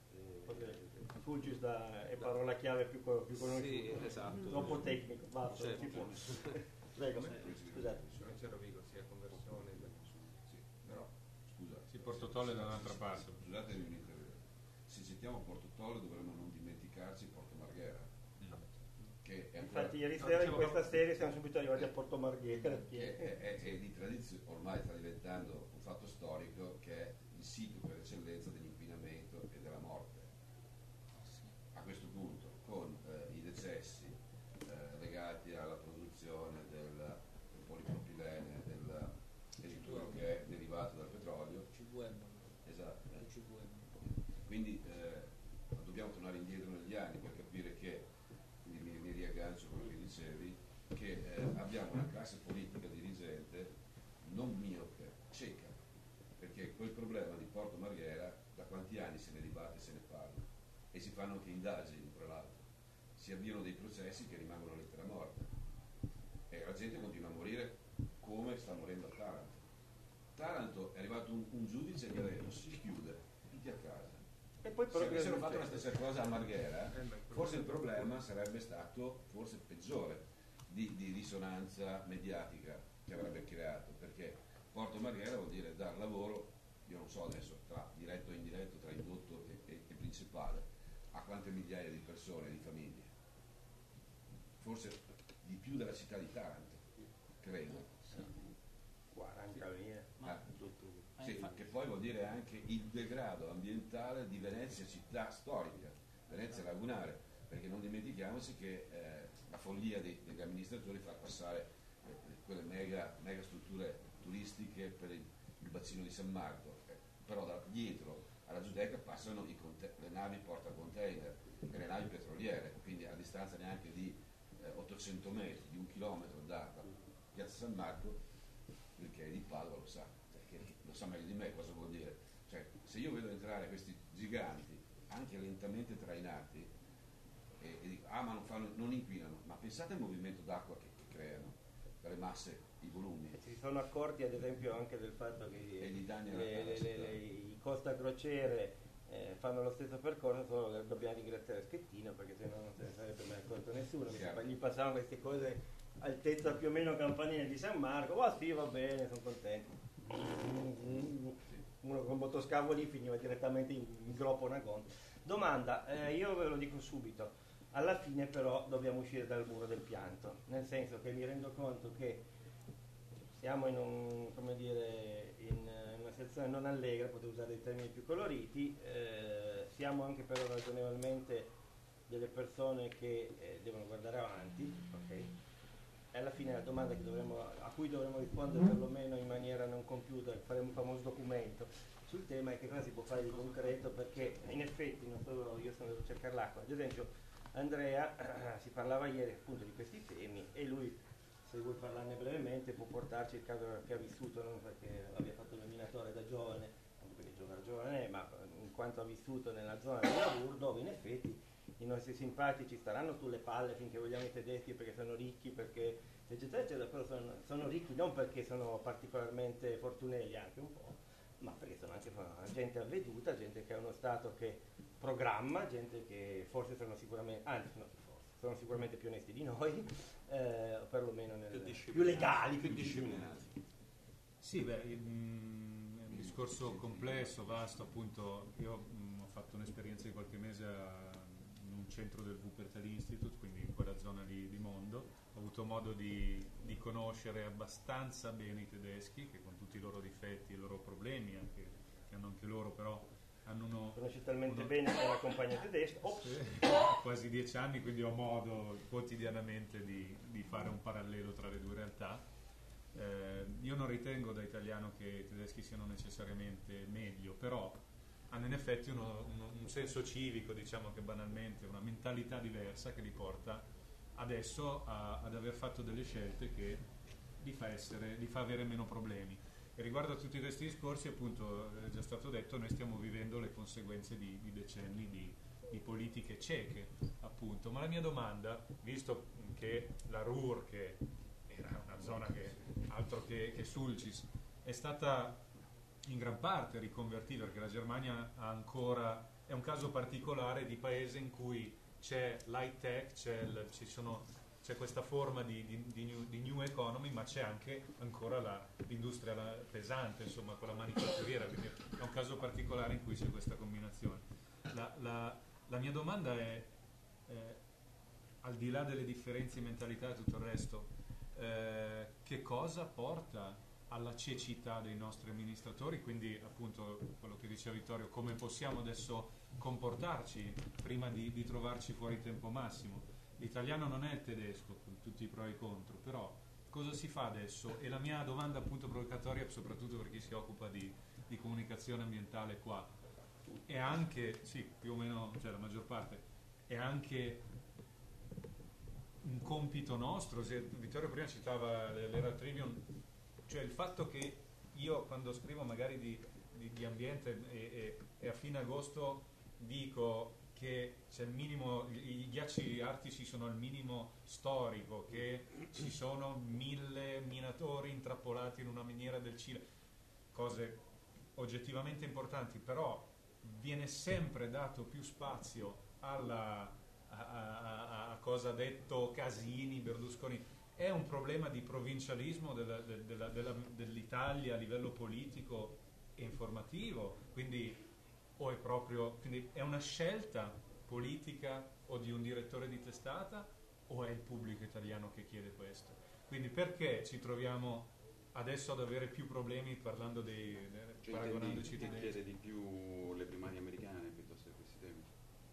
Fulcis è parola chiave più conosciuta. Sì, esatto. Troppo tecnico, basta. Certo. Prego, scusate. Non c'ero vivo, sia conversione. Però, scusa. Sì, Porto Tolle da un'altra parte. Scusatemi un intervento. Se citiamo Porto Tolle dovremmo non dimenticarci Porto Marghera. Che è infatti ieri sera in questa serie siamo subito arrivati a Porto Marghera. Che è di tradizione, ormai sta diventando un fatto storico, che è il sito per eccellenza dell'inquinamento e della morte. A questo punto, con i decessi legati alla produzione del polipropilene e di tutto che è derivato dal petrolio, CVM. Esatto. CVM. Quindi dobbiamo tornare indietro negli anni per capire che, quindi mi riaggancio a quello che dicevi, che abbiamo una classe politica dirigente non miope, cieca, perché quel problema di Porto Marghera da quanti anni se ne dibatte e se ne parla, e si fanno anche indagini, tra l'altro, si avviano dei processi che rimangono lettera morta e la gente continua a morire come sta morendo a Taranto. Taranto è arrivato un giudice che ha detto si chiude, tutti a casa. E poi se avessero fatto la stessa cosa a Marghera, forse il problema sarebbe stato forse peggiore di risonanza mediatica che avrebbe creato, perché Porto Marghera vuol dire dar lavoro, io non so adesso, tra diretto e indiretto, tra indotto e principale, a quante migliaia di persone, di famiglie. Forse di più della città di Taranto, credo. 40.000. Sì, che poi vuol dire anche il degrado ambientale di Venezia città storica, Venezia lagunare, perché non dimentichiamoci che la follia degli amministratori fa passare quelle mega strutture turistiche per il bacino di San Marco, però da dietro alla Giudecca passano le navi porta container e le navi petroliere, quindi a distanza neanche di 800 metri, di 1 chilometro da Piazza San Marco, il che è di Padova lo sa, perché lo sa meglio di me cosa vuol dire. Cioè, se io vedo entrare questi giganti, anche lentamente trainati, e dico, ma non inquinano, ma pensate al movimento d'acqua che creano, dalle masse, i volumi. Si sono accorti ad esempio anche del fatto che i Costa Crociere fanno lo stesso percorso, solo che dobbiamo ringraziare Schettino, perché se no non se ne sarebbe mai accorto nessuno. Gli passavano queste cose altezza più o meno campanile di San Marco, sì, va bene, sono contento. Uno con motoscafo lì finiva direttamente in groppo una gonta. Domanda, io ve lo dico subito, alla fine però dobbiamo uscire dal muro del pianto, nel senso che mi rendo conto che siamo in una situazione non allegra, potevo usare dei termini più coloriti, siamo anche però ragionevolmente delle persone che devono guardare avanti, ok? E alla fine la domanda a cui dovremmo rispondere perlomeno in maniera non compiuta, faremo un famoso documento sul tema, è che cosa si può fare di concreto, perché in effetti non solo io sono andato a cercare l'acqua, ad esempio Andrea si parlava ieri appunto di questi temi e lui, se vuoi parlarne brevemente, può portarci il caso che ha vissuto, non perché abbia fatto il minatore da giovane, anche perché giovane è, ma in quanto ha vissuto nella zona di Lavur, dove in effetti i nostri simpatici staranno sulle palle finché vogliamo i tedeschi perché sono ricchi, perché eccetera eccetera, però sono ricchi non perché sono particolarmente fortunelli, anche un po', ma perché sono anche gente avveduta, gente che ha uno Stato che programma, gente che forse sono sicuramente, anzi no, forse, sono sicuramente più onesti di noi, o perlomeno più legali, più disciplinati. Sì, beh, è un discorso complesso, vasto, appunto. Io ho fatto un'esperienza di qualche mese in un centro del Wuppertal Institute, quindi in quella zona di mondo. Ho avuto modo di conoscere abbastanza bene i tedeschi, che con tutti i loro difetti e i loro problemi, che hanno anche loro, però hanno conosci talmente bene che la compagnia tedesca, quasi 10 anni, quindi ho modo quotidianamente di fare un parallelo tra le due realtà. Io non ritengo da italiano che i tedeschi siano necessariamente meglio, però hanno in effetti un senso civico, diciamo che banalmente, una mentalità diversa che li porta adesso ad aver fatto delle scelte che li fa avere meno problemi. E riguardo a tutti questi discorsi, appunto, è già stato detto, noi stiamo vivendo le conseguenze di decenni di politiche cieche, appunto. Ma la mia domanda, visto che la Ruhr, che era una zona che altro che Sulcis, è stata in gran parte riconvertita, perché la Germania ha ancora, è un caso particolare di paese in cui c'è l'high tech, c'è questa forma di new economy, ma c'è anche ancora l'industria pesante, insomma, con la manifatturiera, quindi è un caso particolare in cui c'è questa combinazione. La mia domanda è, al di là delle differenze di mentalità e tutto il resto, che cosa porta alla cecità dei nostri amministratori, quindi appunto quello che diceva Vittorio, come possiamo adesso comportarci prima di trovarci fuori tempo massimo. L'italiano non è il tedesco, con tutti i pro e i contro, però cosa si fa adesso? E la mia domanda appunto provocatoria, soprattutto per chi si occupa di comunicazione ambientale qua, è anche, sì, più o meno, cioè la maggior parte, è anche un compito nostro. Vittorio prima citava l'Herald Tribune, cioè il fatto che io quando scrivo magari di ambiente e a fine agosto dico che c'è il minimo, i ghiacci artici sono al minimo storico, che ci sono 1000 minatori intrappolati in una miniera del Cile, cose oggettivamente importanti, però viene sempre dato più spazio a cosa ha detto Casini, Berlusconi. È un problema di provincialismo dell'Italia a livello politico e informativo, quindi è una scelta politica o di un direttore di testata o è il pubblico italiano che chiede questo? Quindi perché ci troviamo adesso ad avere più problemi parlando paragonandoci ai tedeschi? Chiede di più le primarie americane piuttosto che questi temi?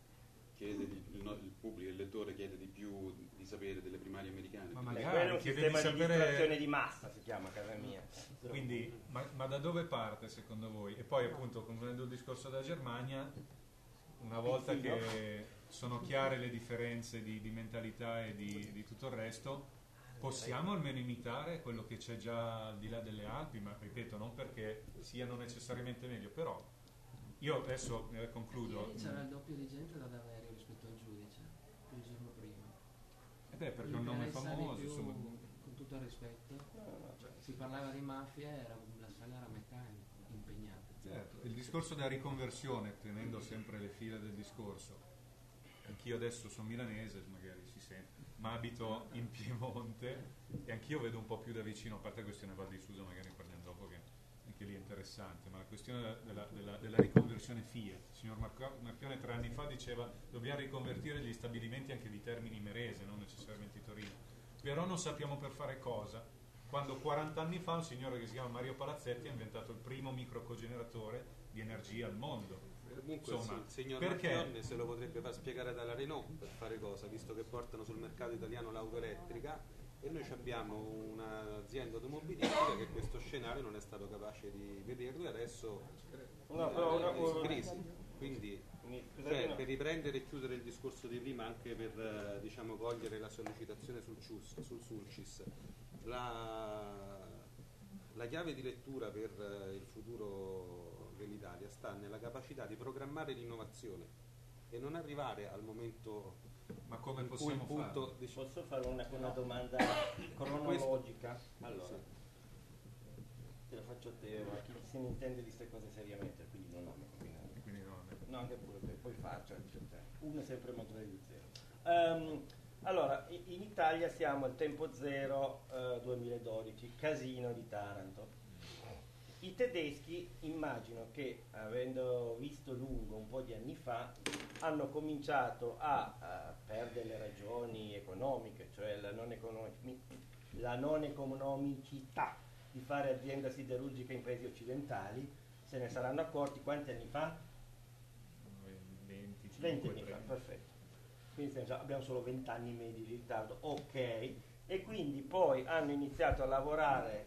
Il pubblico, il lettore chiede di più di sapere delle primarie americane? Ma magari quello è un chiede sistema di di sapere... distrazione di massa, si chiama, casa mia. Quindi, ma da dove parte secondo voi? E poi appunto, concludendo il discorso della Germania, una volta che sono chiare le differenze di mentalità e di tutto il resto, possiamo almeno imitare quello che c'è già al di là delle Alpi, ma ripeto, non perché siano necessariamente meglio, però io adesso concludo. Ieri c'era il doppio di gente da Daverio rispetto al giudice il giorno prima. Perché è un nome famoso, insomma. Con tutto il rispetto, si parlava di mafia, la sala era metà impegnata. Certo, il discorso della riconversione, tenendo sempre le fila del discorso, anch'io adesso sono milanese, magari si sente, ma abito in Piemonte e anch'io vedo un po' più da vicino, a parte la questione Val di Susa, magari ne parliamo dopo, che anche lì è interessante, ma la questione della riconversione Fiat. Il signor Marchione 3 anni fa diceva dobbiamo riconvertire gli stabilimenti anche di Termini Imerese, non necessariamente di Torino, però non sappiamo per fare cosa, quando 40 anni fa un signore che si chiama Mario Palazzetti ha inventato il primo microcogeneratore di energia al mondo. Comunque insomma, il signor perché? Marchionne se lo potrebbe far spiegare dalla Renault per fare cosa, visto che portano sul mercato italiano l'auto elettrica e noi abbiamo un'azienda automobilistica che questo scenario non è stato capace di vederlo e adesso è in crisi. Quindi per riprendere e chiudere il discorso di prima, anche per diciamo cogliere la sollecitazione sul Sulcis, la chiave di lettura per il futuro dell'Italia sta nella capacità di programmare l'innovazione e non arrivare al momento Ma come in cui possiamo il punto farlo? Posso fare una domanda cronologica? Allora, te la faccio a te, ma chi se ne intende di queste cose seriamente, quindi non ho Quindi no, no, anche pure poi faccio, uno è sempre motore di zero. Allora, in Italia siamo al tempo zero 2012, casino di Taranto. I tedeschi, immagino che, avendo visto lungo un po' di anni fa, hanno cominciato per delle ragioni economiche, cioè la non economicità di fare azienda siderurgica in paesi occidentali, se ne saranno accorti quanti anni fa? 20 anni fa, perfetto. Quindi abbiamo solo 20 anni medi di ritardo, ok, e quindi poi hanno iniziato a lavorare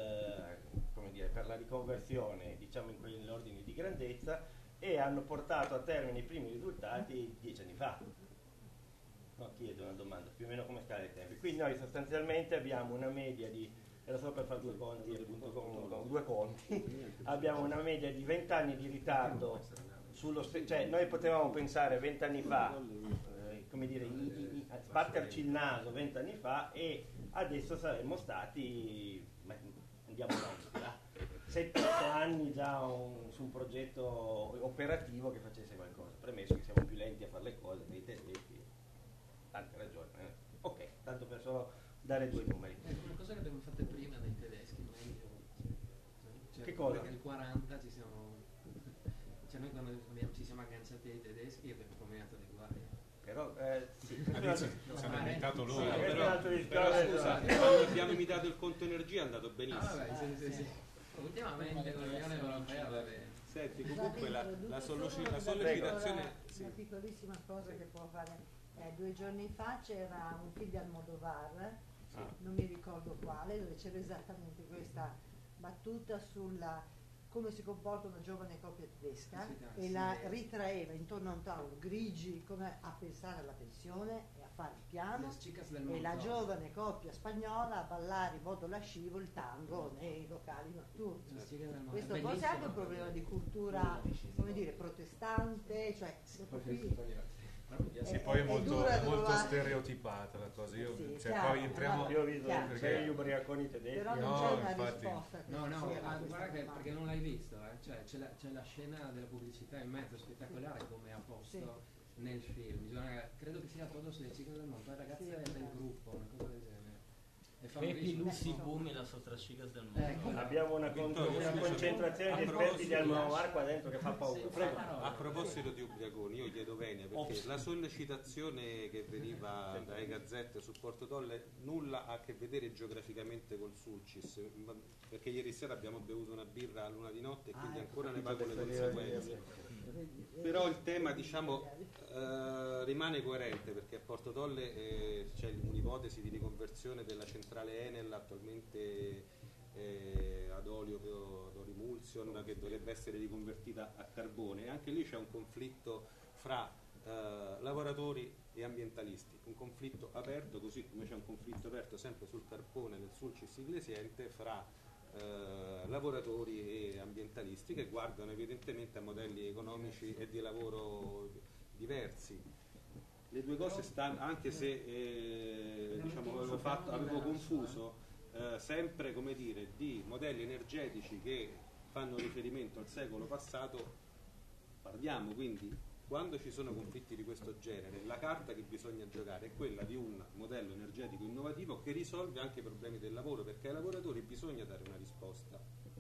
per la riconversione, diciamo, in quell'ordine di grandezza, e hanno portato a termine i primi risultati 10 anni fa. No, chiedo una domanda, più o meno come scala dei tempi. Quindi noi sostanzialmente abbiamo una media di, era solo per fare due conti, appunto, con due conti, abbiamo una media di 20 anni di ritardo cioè noi potevamo pensare 20 anni fa, come dire, sbatterci il naso 20 anni fa, e adesso saremmo stati, andiamo avanti, 7-8 anni già su un progetto operativo che facesse qualcosa, premesso che siamo più lenti a fare le cose dei tedeschi, tante ragioni. Ok, tanto per solo dare due numeri. Una cosa che abbiamo fatto prima dei tedeschi, meglio. Cioè, Che cosa? Nel 40 ci siamo. Cioè noi quando ci siamo agganciati ai tedeschi abbiamo combinato le guerre. Però sì, ci hanno invitato loro. Sì, però scusate, quando abbiamo imitato il conto energia è andato benissimo. Vabbè, sì. Ultimamente con l'Unione Europea va bene. Senti, comunque la sollecitazione. Una piccolissima cosa che può fare. 2 giorni fa c'era un film di Almodovar, non mi ricordo quale, dove c'era esattamente questa battuta sulla come si comporta una giovane coppia tedesca, e la ritraeva intorno a un tavolo grigi, come a pensare alla pensione e a fare il piano, e la giovane coppia spagnola a ballare in modo lascivo il tango nei locali notturni. Questo forse è anche un problema di cultura, come dire, protestante, cioè Sì, poi è molto stereotipata la cosa. Io, sì, cioè, chiaro, poi entriamo. Io ho visto perché gli ubriaconi tedeschi. Però non c'è una risposta che guarda che perché non l'hai visto, cioè c'è la scena della pubblicità in mezzo spettacolare come è a posto nel film. Credo che sia prodotto dai Ciclo del Mondo, ragazze del gruppo, una cosa del genere. Pepi, Lucy, Boom e la Sotrascigas del mondo. Abbiamo una concentrazione di esperti di Almodovar qua dentro che fa paura. Prego. A proposito di ubriaconi, io chiedo venia perché la sollecitazione che veniva dalle gazzette su Porto Tolle nulla ha a che vedere geograficamente col Sulcis, perché ieri sera abbiamo bevuto una birra a luna di notte e quindi ancora ne pago le conseguenze. Però il tema, diciamo, rimane coerente, perché a Porto Tolle c'è un'ipotesi di riconversione della centrale Enel attualmente ad emulsion, che dovrebbe essere riconvertita a carbone, e anche lì c'è un conflitto fra lavoratori e ambientalisti, un conflitto aperto, così come c'è un conflitto aperto sempre sul carbone nel Sulcis Iglesiente fra lavoratori e ambientalisti che guardano evidentemente a modelli economici e di lavoro diversi. Le due cose stanno, anche se diciamo, avevo confuso sempre, come dire, di modelli energetici che fanno riferimento al secolo passato parliamo, quindi quando ci sono conflitti di questo genere la carta che bisogna giocare è quella di un modello energetico innovativo che risolve anche i problemi del lavoro, perché ai lavoratori bisogna dare una risposta.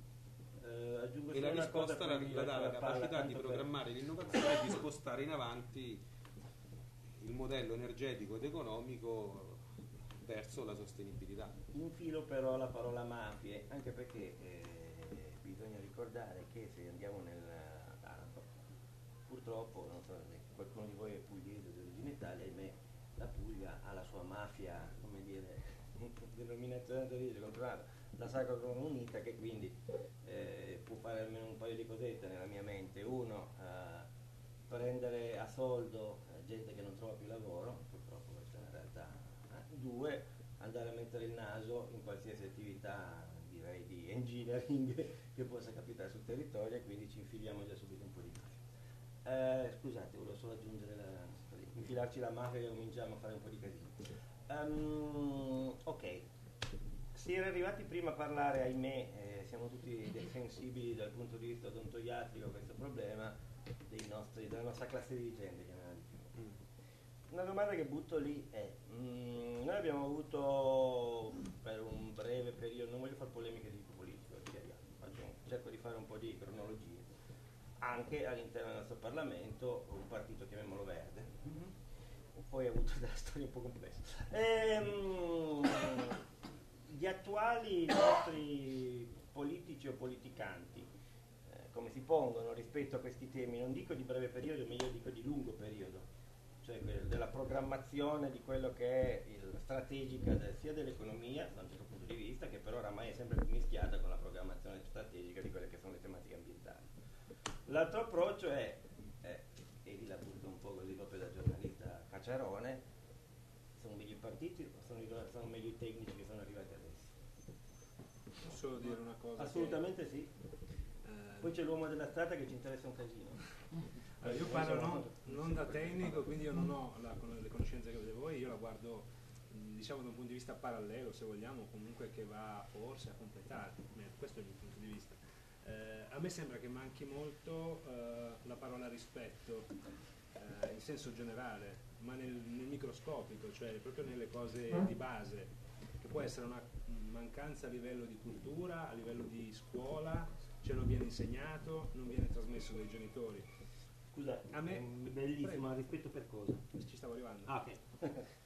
E la risposta la dà la capacità di programmare l'innovazione e di spostare in avanti il modello energetico ed economico verso la sostenibilità. Infilo però la parola mafie, anche perché bisogna ricordare che se andiamo nel Taranto, purtroppo, non so se qualcuno di voi è pugliese di origine Italia, ahimè la Puglia ha la sua mafia, come dire, denominazione d'origine controllata, la Sacra Corona Unita, che quindi può fare almeno un paio di cosette nella mia mente. Uno, prendere a soldo gente che non trova più lavoro, purtroppo questa è una realtà. Due, andare a mettere il naso in qualsiasi attività, direi di engineering che possa capitare sul territorio, e quindi ci infiliamo già subito un po' di mafia. Scusate, volevo solo aggiungere infilarci la mafia e cominciamo a fare un po' di casino. Ok, si era arrivati prima a parlare, ahimè, siamo tutti sensibili dal punto di vista odontoiatrico a questo problema della nostra classe dirigente, chiamiamola di più. Una domanda che butto lì è, noi abbiamo avuto per un breve periodo, non voglio fare polemiche di tipo politico, cerco di fare un po' di cronologia, anche all'interno del nostro Parlamento un partito, chiamiamolo Verde, poi ha avuto della storia un po' complessa. Gli attuali nostri politici o politicanti, come si pongono rispetto a questi temi, non dico di breve periodo, ma io dico di lungo periodo, cioè della programmazione di quello che è strategica sia dell'economia da un certo punto di vista, che però oramai è sempre più mischiata con la programmazione strategica di quelle che sono le tematiche ambientali. L'altro approccio è, e vi la butto un po' così proprio da giornalista cacciarone, sono meglio i partiti o sono meglio i tecnici che sono arrivati adesso? Posso solo dire una cosa? Assolutamente sì. Poi c'è l'uomo della strada che ci interessa un casino. Allora, io parlo non da tecnico, quindi io non ho le conoscenze che avete voi, io la guardo diciamo da un punto di vista parallelo, se vogliamo, comunque che va forse a completare, questo è il mio punto di vista. A me sembra che manchi molto la parola rispetto in senso generale, ma nel microscopico, cioè proprio nelle cose di base, che può essere una mancanza a livello di cultura, a livello di scuola, cioè non viene insegnato, non viene trasmesso dai genitori. Scusa, a me bellissimo, rispetto per cosa? Ci stavo arrivando. Ah, ok.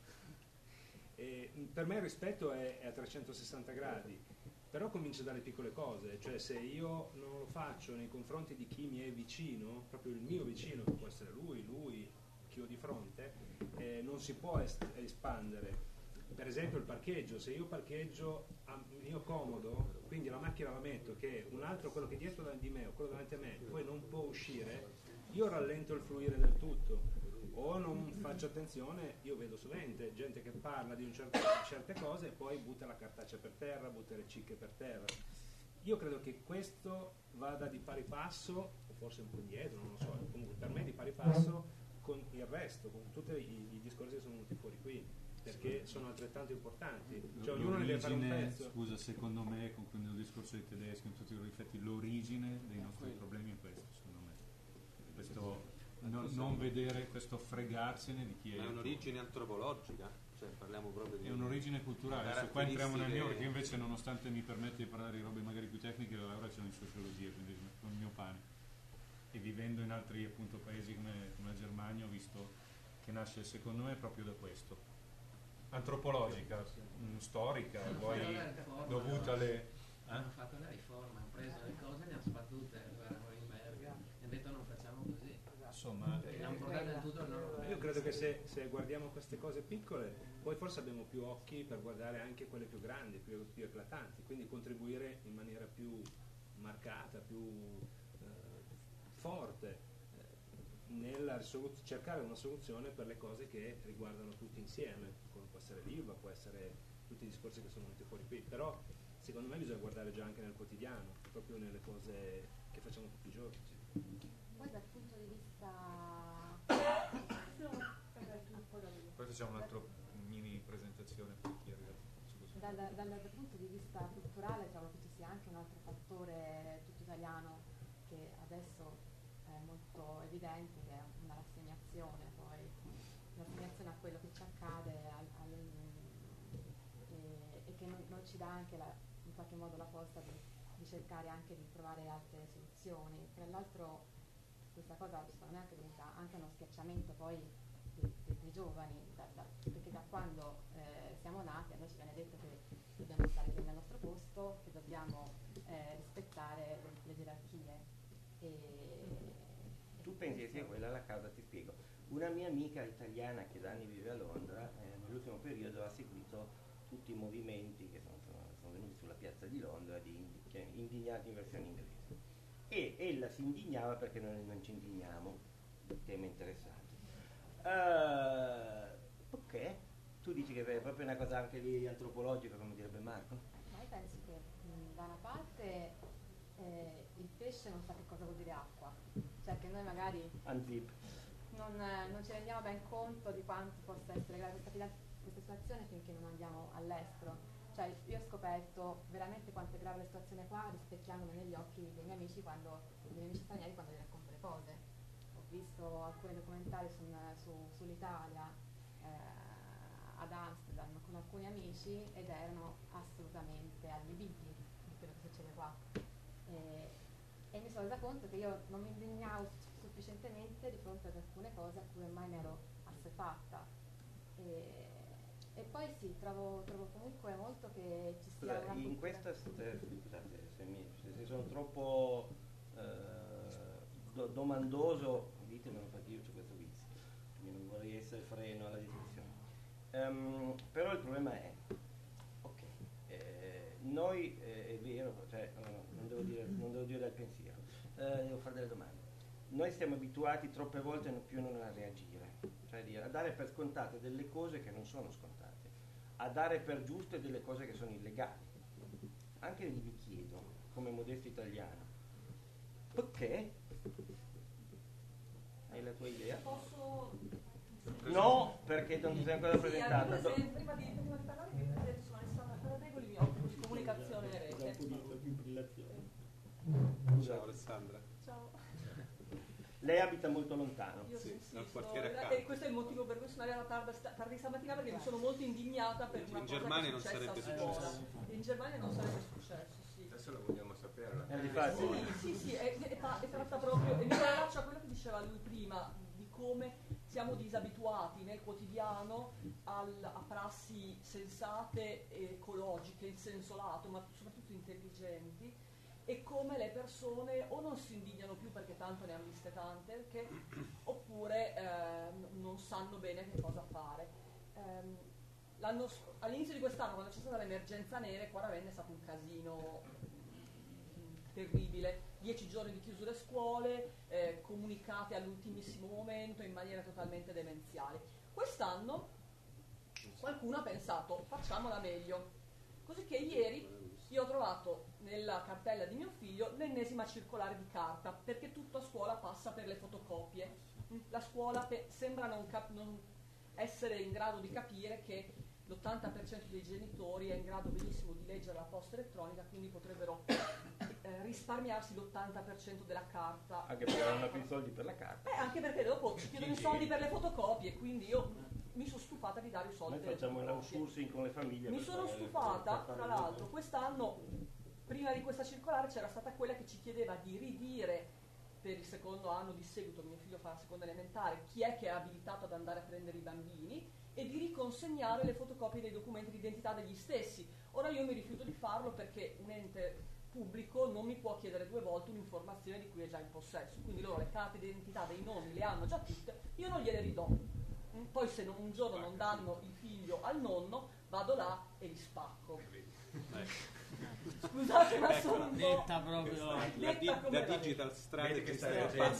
Per me il rispetto è a 360 gradi, però comincia dalle piccole cose, cioè se io non lo faccio nei confronti di chi mi è vicino, proprio il mio vicino, che può essere lui, chi ho di fronte, non si può espandere. Per esempio il parcheggio, se io parcheggio a mio comodo, quindi la macchina la metto che un altro, quello che è dietro di me o quello davanti a me, poi non può uscire, io rallento il fluire del tutto. O non faccio attenzione, io vedo sovente gente che parla di certe cose e poi butta la cartacea per terra, butta le cicche per terra. Io credo che questo vada di pari passo, o forse un po' indietro, non lo so, comunque per me di pari passo con il resto, con tutti i discorsi che sono venuti fuori qui, perché sono altrettanto importanti. Cioè ognuno ne deve fare un pezzo. Scusa, secondo me, concludendo il discorso dei tedeschi, in tutti i loro difetti, l'origine dei nostri problemi è questo, secondo me. Questo non vedere questo fregarsene di chi è. Ma è un'origine antropologica, cioè parliamo proprio di. È un'origine culturale. Adesso qua entriamo nel mio, perché invece, nonostante mi permette di parlare di robe magari più tecniche, la laurea ce l'ho in sociologia, quindi con il mio pane. E vivendo in altri appunto paesi come la Germania ho visto che nasce secondo me proprio da questo. Antropologica, storica, poi dovuta alle. Hanno fatto la riforma, hanno preso le cose e le hanno sbattute a Norimberga e hanno detto non facciamo così. Insomma, io credo che se guardiamo queste cose piccole, poi forse abbiamo più occhi per guardare anche quelle più grandi, più eclatanti, quindi contribuire in maniera più marcata, più forte nella cercare una soluzione per le cose che riguardano tutti insieme, come può essere l'ILVA, può essere tutti i discorsi che sono venuti fuori qui, però secondo me bisogna guardare già anche nel quotidiano, proprio nelle cose che facciamo tutti i giorni. Poi dal punto di vista poi facciamo un'altra mini presentazione per chi è arrivato. dal punto di vista culturale trovo che ci sia anche un altro fattore tutto italiano che adesso è molto evidente, che è una rassegnazione, poi l'assegnazione a quello che ci accade e che non ci dà anche in qualche modo la forza di cercare anche di trovare altre soluzioni. Tra l'altro questa cosa secondo me diventa anche uno schiacciamento poi dei giovani, perché da quando siamo nati a noi ci viene detto che dobbiamo stare bene al nostro posto, che dobbiamo rispettare le gerarchie. Tu pensi che sia quella la causa? Ti spiego. Una mia amica italiana che da anni vive a Londra, nell'ultimo periodo ha seguito tutti i movimenti che sono venuti sulla piazza di Londra indignati in versione inglese. E ella si indignava perché noi non ci indigniamo, tema interessante. Ok, tu dici che è proprio una cosa anche lì antropologica, come direbbe Marco? Ma io penso che da una parte il pesce non sa che cosa vuol dire acqua, cioè che noi magari Anzip. non ci rendiamo ben conto di quanto possa essere grave questa situazione finché non andiamo all'estero. Cioè io ho scoperto veramente quanto è grave la situazione qua rispecchiandomi negli occhi dei miei amici stranieri quando gli racconto le cose. Ho visto alcuni documentari sull'Italia ad Amsterdam con alcuni amici ed erano assolutamente allibiti di quello che succede qua. E mi sono resa conto che io non mi indignavo sufficientemente di fronte ad alcune cose a cui ormai mi ero assuefatta. E poi sì, trovo comunque molto che ci sia una in cultura. questa, scusate se sono troppo domandoso, ditemelo perché io ho questo vizio, quindi non vorrei essere freno alla discussione. Però il problema è, ok, noi è vero, cioè, non devo dire dal pensiero, devo fare delle domande. Noi siamo abituati troppe volte più non a reagire, cioè a dare per scontate delle cose che non sono scontate, a dare per giuste delle cose che sono illegali. Anche lì vi chiedo, come modesto italiano, perché? Hai la tua idea? Posso... No, perché non ti sei ancora presentata. Prima di parlare mi presento, sono Alessandra Ferragoli, mi occupo di comunicazione e rete. Ciao Alessandra. Ciao. Lei abita molto lontano. Io sì, dal sono, quartiere accanto. e questo è il motivo per cui sono arrivata tardi stamattina, perché mi sono molto indignata per una In cosa Germania che è non successa sarebbe a scuola. successo. In Germania non sarebbe successo, sì. Adesso lo vogliamo sapere. Sì, è tratta proprio, e mi riallaccio a quello che diceva lui prima, di come siamo disabituati nel quotidiano a prassi sensate e ecologiche in senso lato, ma soprattutto intelligenti, e come le persone o non si indignano più perché tanto ne hanno viste tante, oppure non sanno bene che cosa fare. All'inizio di quest'anno, quando c'è stata l'emergenza neve, qua a Ravenna è stato un casino terribile, 10 giorni di chiusure scuole, comunicate all'ultimissimo momento in maniera totalmente demenziale. Quest'anno qualcuno ha pensato facciamola meglio, così che ieri io ho trovato nella cartella di mio figlio l'ennesima circolare di carta, perché tutto a scuola passa per le fotocopie. La scuola sembra non essere in grado di capire che l'80% dei genitori è in grado benissimo di leggere la posta elettronica, quindi potrebbero risparmiarsi l'80% della carta. Anche perché non hanno più i soldi per la carta. Anche perché dopo ci chiedono i soldi per le fotocopie, quindi io mi sono stufata di dare i soldi. Noi facciamo un outsourcing con le famiglie. Mi sono stufata, tra l'altro, quest'anno, prima di questa circolare, c'era stata quella che ci chiedeva di ridire per il secondo anno di seguito, mio figlio fa la seconda elementare, chi è che è abilitato ad andare a prendere i bambini, e di riconsegnare le fotocopie dei documenti di identità degli stessi. Ora io mi rifiuto di farlo perché un ente pubblico non mi può chiedere 2 volte un'informazione di cui è già in possesso, quindi loro le carte di identità dei nonni le hanno già tutte, io non gliele ridò. Poi se un giorno non danno il figlio al nonno, vado là e li spacco. Scusate, ma sono un po' detta proprio da Digital Strade che sta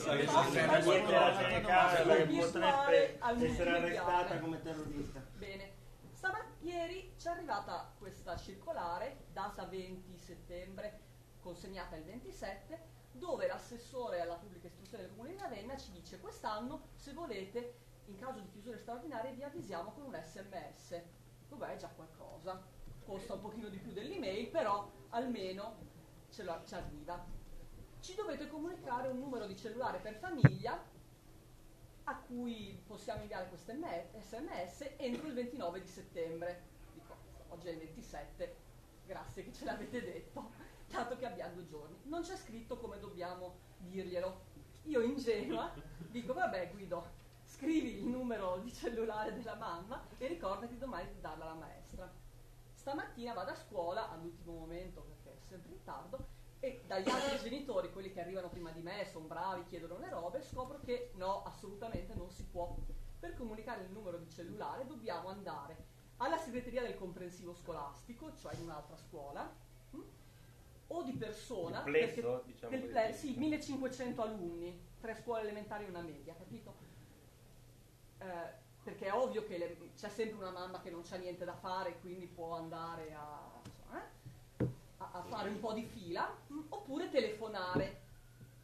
potrebbe essere arrestata come terrorista. Bene, ieri ci è arrivata questa circolare, data 20 settembre, consegnata il 27, dove l'assessore alla pubblica istruzione del Comune di Ravenna ci dice: quest'anno, se volete, in caso di chiusure straordinarie vi avvisiamo con un SMS. Vabbè, è già qualcosa, costa un pochino di più dell'email, però almeno ci arriva. Ci dovete comunicare un numero di cellulare per famiglia a cui possiamo inviare questo SMS entro il 29 di settembre. Dico, oggi è il 27, grazie che ce l'avete detto, dato che abbiamo 2 giorni. Non c'è scritto come dobbiamo dirglielo. Io ingenua dico: vabbè Guido, scrivi il numero di cellulare della mamma e ricordati domani di darla alla maestra. Stamattina vado a scuola all'ultimo momento perché è sempre in ritardo, e dagli altri genitori, quelli che arrivano prima di me, sono bravi, chiedono le robe, scopro che no, assolutamente non si può. Per comunicare il numero di cellulare dobbiamo andare alla segreteria del comprensivo scolastico, cioè in un'altra scuola, o di persona, il plesso, diciamo sì, 1500 alunni, 3 scuole elementari e una media, capito? Perché è ovvio che c'è sempre una mamma che non c'ha niente da fare, quindi può andare a fare un po' di fila, oppure telefonare, che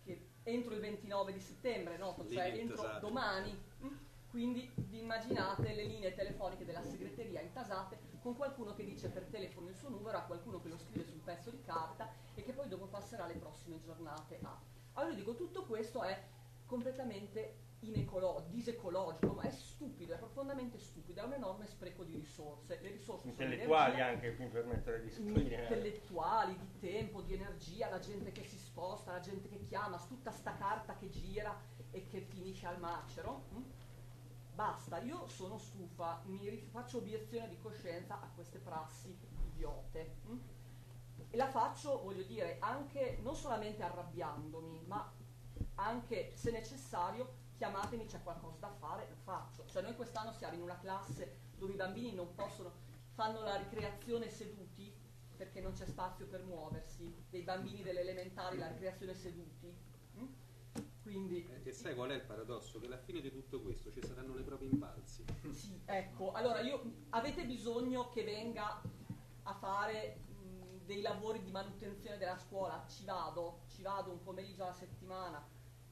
entro il 29 di settembre, noto, cioè Limite, entro esatto. domani. Quindi vi immaginate le linee telefoniche della segreteria intasate con qualcuno che dice per telefono il suo numero, a qualcuno che lo scrive sul pezzo di carta e che poi dopo passerà le prossime giornate a. Allora io dico, tutto questo è completamente disecologico, ma è stupido, è profondamente stupido, è un enorme spreco di risorse. Le risorse intellettuali sono anche, mi permettere di sottolineare. intellettuali, di tempo, di energia, la gente che si sposta, la gente che chiama, tutta sta carta che gira e che finisce al macero. Basta, io sono stufa, faccio obiezione di coscienza a queste prassi idiote. E la faccio, voglio dire, anche non solamente arrabbiandomi, ma anche se necessario chiamatemi, c'è qualcosa da fare, lo faccio. Cioè noi quest'anno siamo in una classe dove i bambini non possono, fanno la ricreazione seduti perché non c'è spazio per muoversi, dei bambini delle elementari la ricreazione seduti. Quindi, e sai qual è il paradosso? Che alla fine di tutto questo ci saranno le prove in balzi. sì, ecco, allora avete bisogno che venga a fare dei lavori di manutenzione della scuola, ci vado un pomeriggio alla settimana.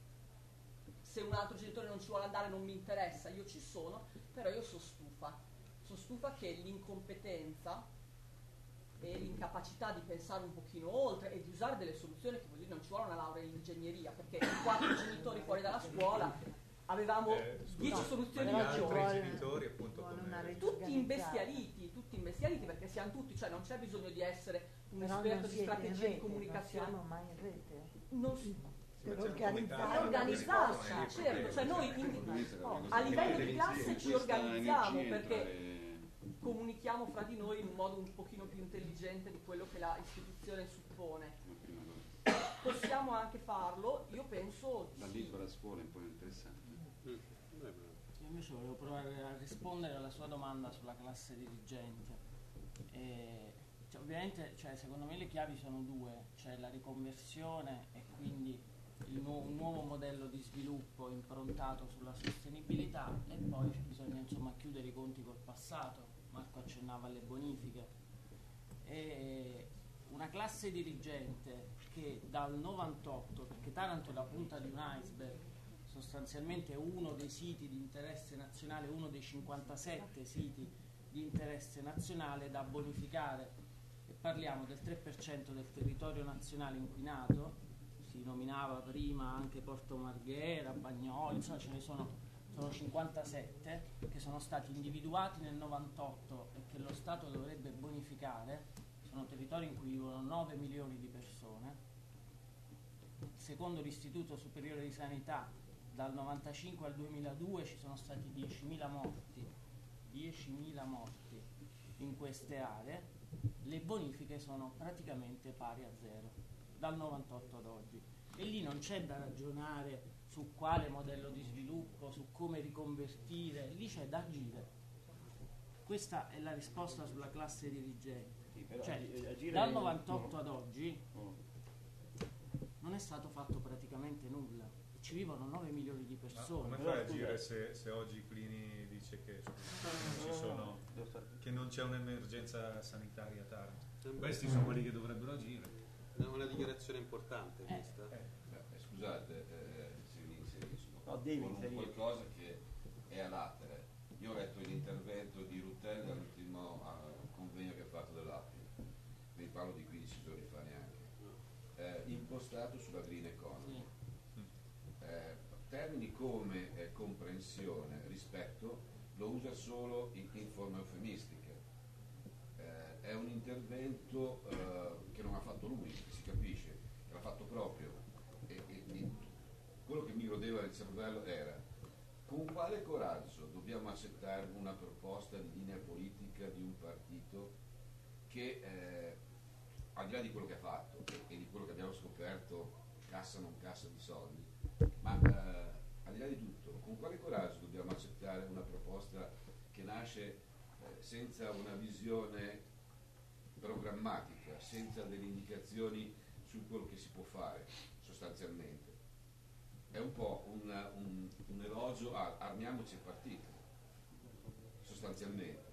Se un altro genitore non ci vuole andare non mi interessa, io ci sono, però io sono stufa che l'incompetenza e l'incapacità di pensare un pochino oltre e di usare delle soluzioni, che vuol dire non ci vuole una laurea in ingegneria, perché in 4 genitori fuori dalla scuola avevamo 10 soluzioni migliori, genitori appunto tutti imbestialiti perché siamo tutti, cioè non c'è bisogno di essere un esperto di strategia di comunicazione, non siamo mai in rete. per organizzarci, certo, cioè noi a livello di classe ci organizziamo perché comunichiamo fra di noi in un modo un pochino più intelligente di quello che la istituzione suppone. Possiamo anche farlo, io penso dall'isola a scuola è un po' interessante. Io invece volevo provare a rispondere alla sua domanda sulla classe dirigente. Ovviamente, secondo me le chiavi sono due, c'è la riconversione e quindi un nuovo modello di sviluppo improntato sulla sostenibilità, e poi bisogna chiudere i conti col passato. Marco accennava alle bonifiche. Una classe dirigente che dal 98, perché Taranto è la punta di un iceberg, sostanzialmente uno dei siti di interesse nazionale, uno dei 57 siti di interesse nazionale da bonificare, e parliamo del 3% del territorio nazionale inquinato. Si nominava prima anche Porto Marghera, Bagnoli, insomma ce ne sono 57 che sono stati individuati nel 98 e che lo Stato dovrebbe bonificare. Sono territori in cui vivono 9 milioni di persone. Secondo l'Istituto Superiore di Sanità, dal 95 al 2002 ci sono stati 10.000 morti in queste aree. Le bonifiche sono praticamente pari a zero dal 98 ad oggi, e lì non c'è da ragionare su quale modello di sviluppo, su come riconvertire, lì c'è da agire. Questa è la risposta sulla classe dirigente. Dal 98 ad oggi non è stato fatto praticamente nulla, ci vivono 9 milioni di persone. Come fai a agire se oggi Clini dice che non c'è un'emergenza sanitaria a Taranto? Questi sono quelli che dovrebbero agire. È una dichiarazione importante questa. Scusate, se mi inserisco devi con inserire qualcosa che è a latere. Io ho letto l'intervento di Rutelli all'ultimo convegno che ha fatto dell'Appio, vi parlo di 15 giorni fa neanche, impostato sulla green economy. Termini come comprensione, rispetto, lo usa solo in forma eufemistica. È un intervento che non ha fatto lui, che si capisce, che l'ha fatto proprio. E quello che mi rodeva nel cervello era: con quale coraggio dobbiamo accettare una proposta di linea politica di un partito che, al di là di quello che ha fatto e di quello che abbiamo scoperto, cassa non cassa di soldi, ma al di là di tutto, con quale coraggio dobbiamo accettare una proposta che nasce senza una visione programmatica, senza delle indicazioni su quello che si può fare sostanzialmente? È un po' un elogio a armiamoci il partito, sostanzialmente.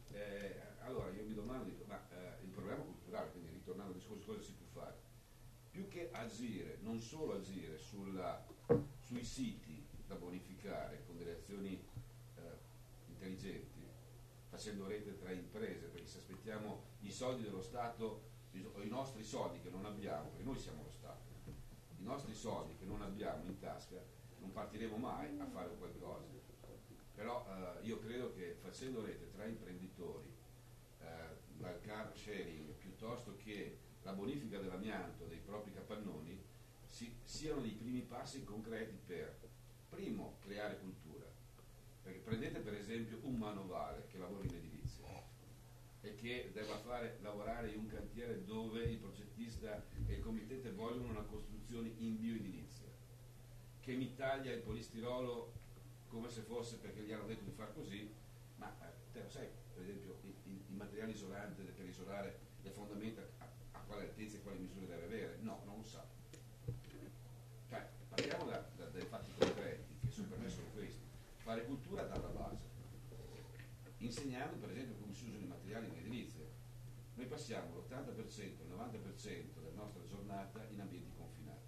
Allora io mi domando, dico, ma il problema culturale, quindi ritornando al discorso cosa si può fare, più che agire, non solo agire sui siti da bonificare con delle azioni intelligenti, facendo rete tra imprese, perché se aspettiamo i soldi dello Stato o i nostri soldi che non abbiamo, perché noi siamo lo Stato, i nostri soldi che non abbiamo in tasca, non partiremo mai a fare qualcosa. Però io credo che facendo rete tra imprenditori, dal car sharing piuttosto che la bonifica dell'amianto dei propri capannoni, siano dei primi passi concreti per, primo, creare cultura. Perché prendete per esempio un manovale che lavora in edilizia e che debba fare lavorare in un cantiere dove il progettista e il committente vogliono una costruzione in bioedilizia, che mi taglia il polistirolo come se fosse perché gli hanno detto di far così, ma te lo sai, per esempio, il materiale isolante per isolare le fondamenta a quale altezza e quali misure deve avere? No, non lo sa. Cioè, partiamo dai fatti concreti, che per me sono questi. Fare cultura dalla base, insegnando per esempio come si usano i materiali in edilizia. Noi passiamo l'80%, il 90% della nostra giornata in ambienti confinati.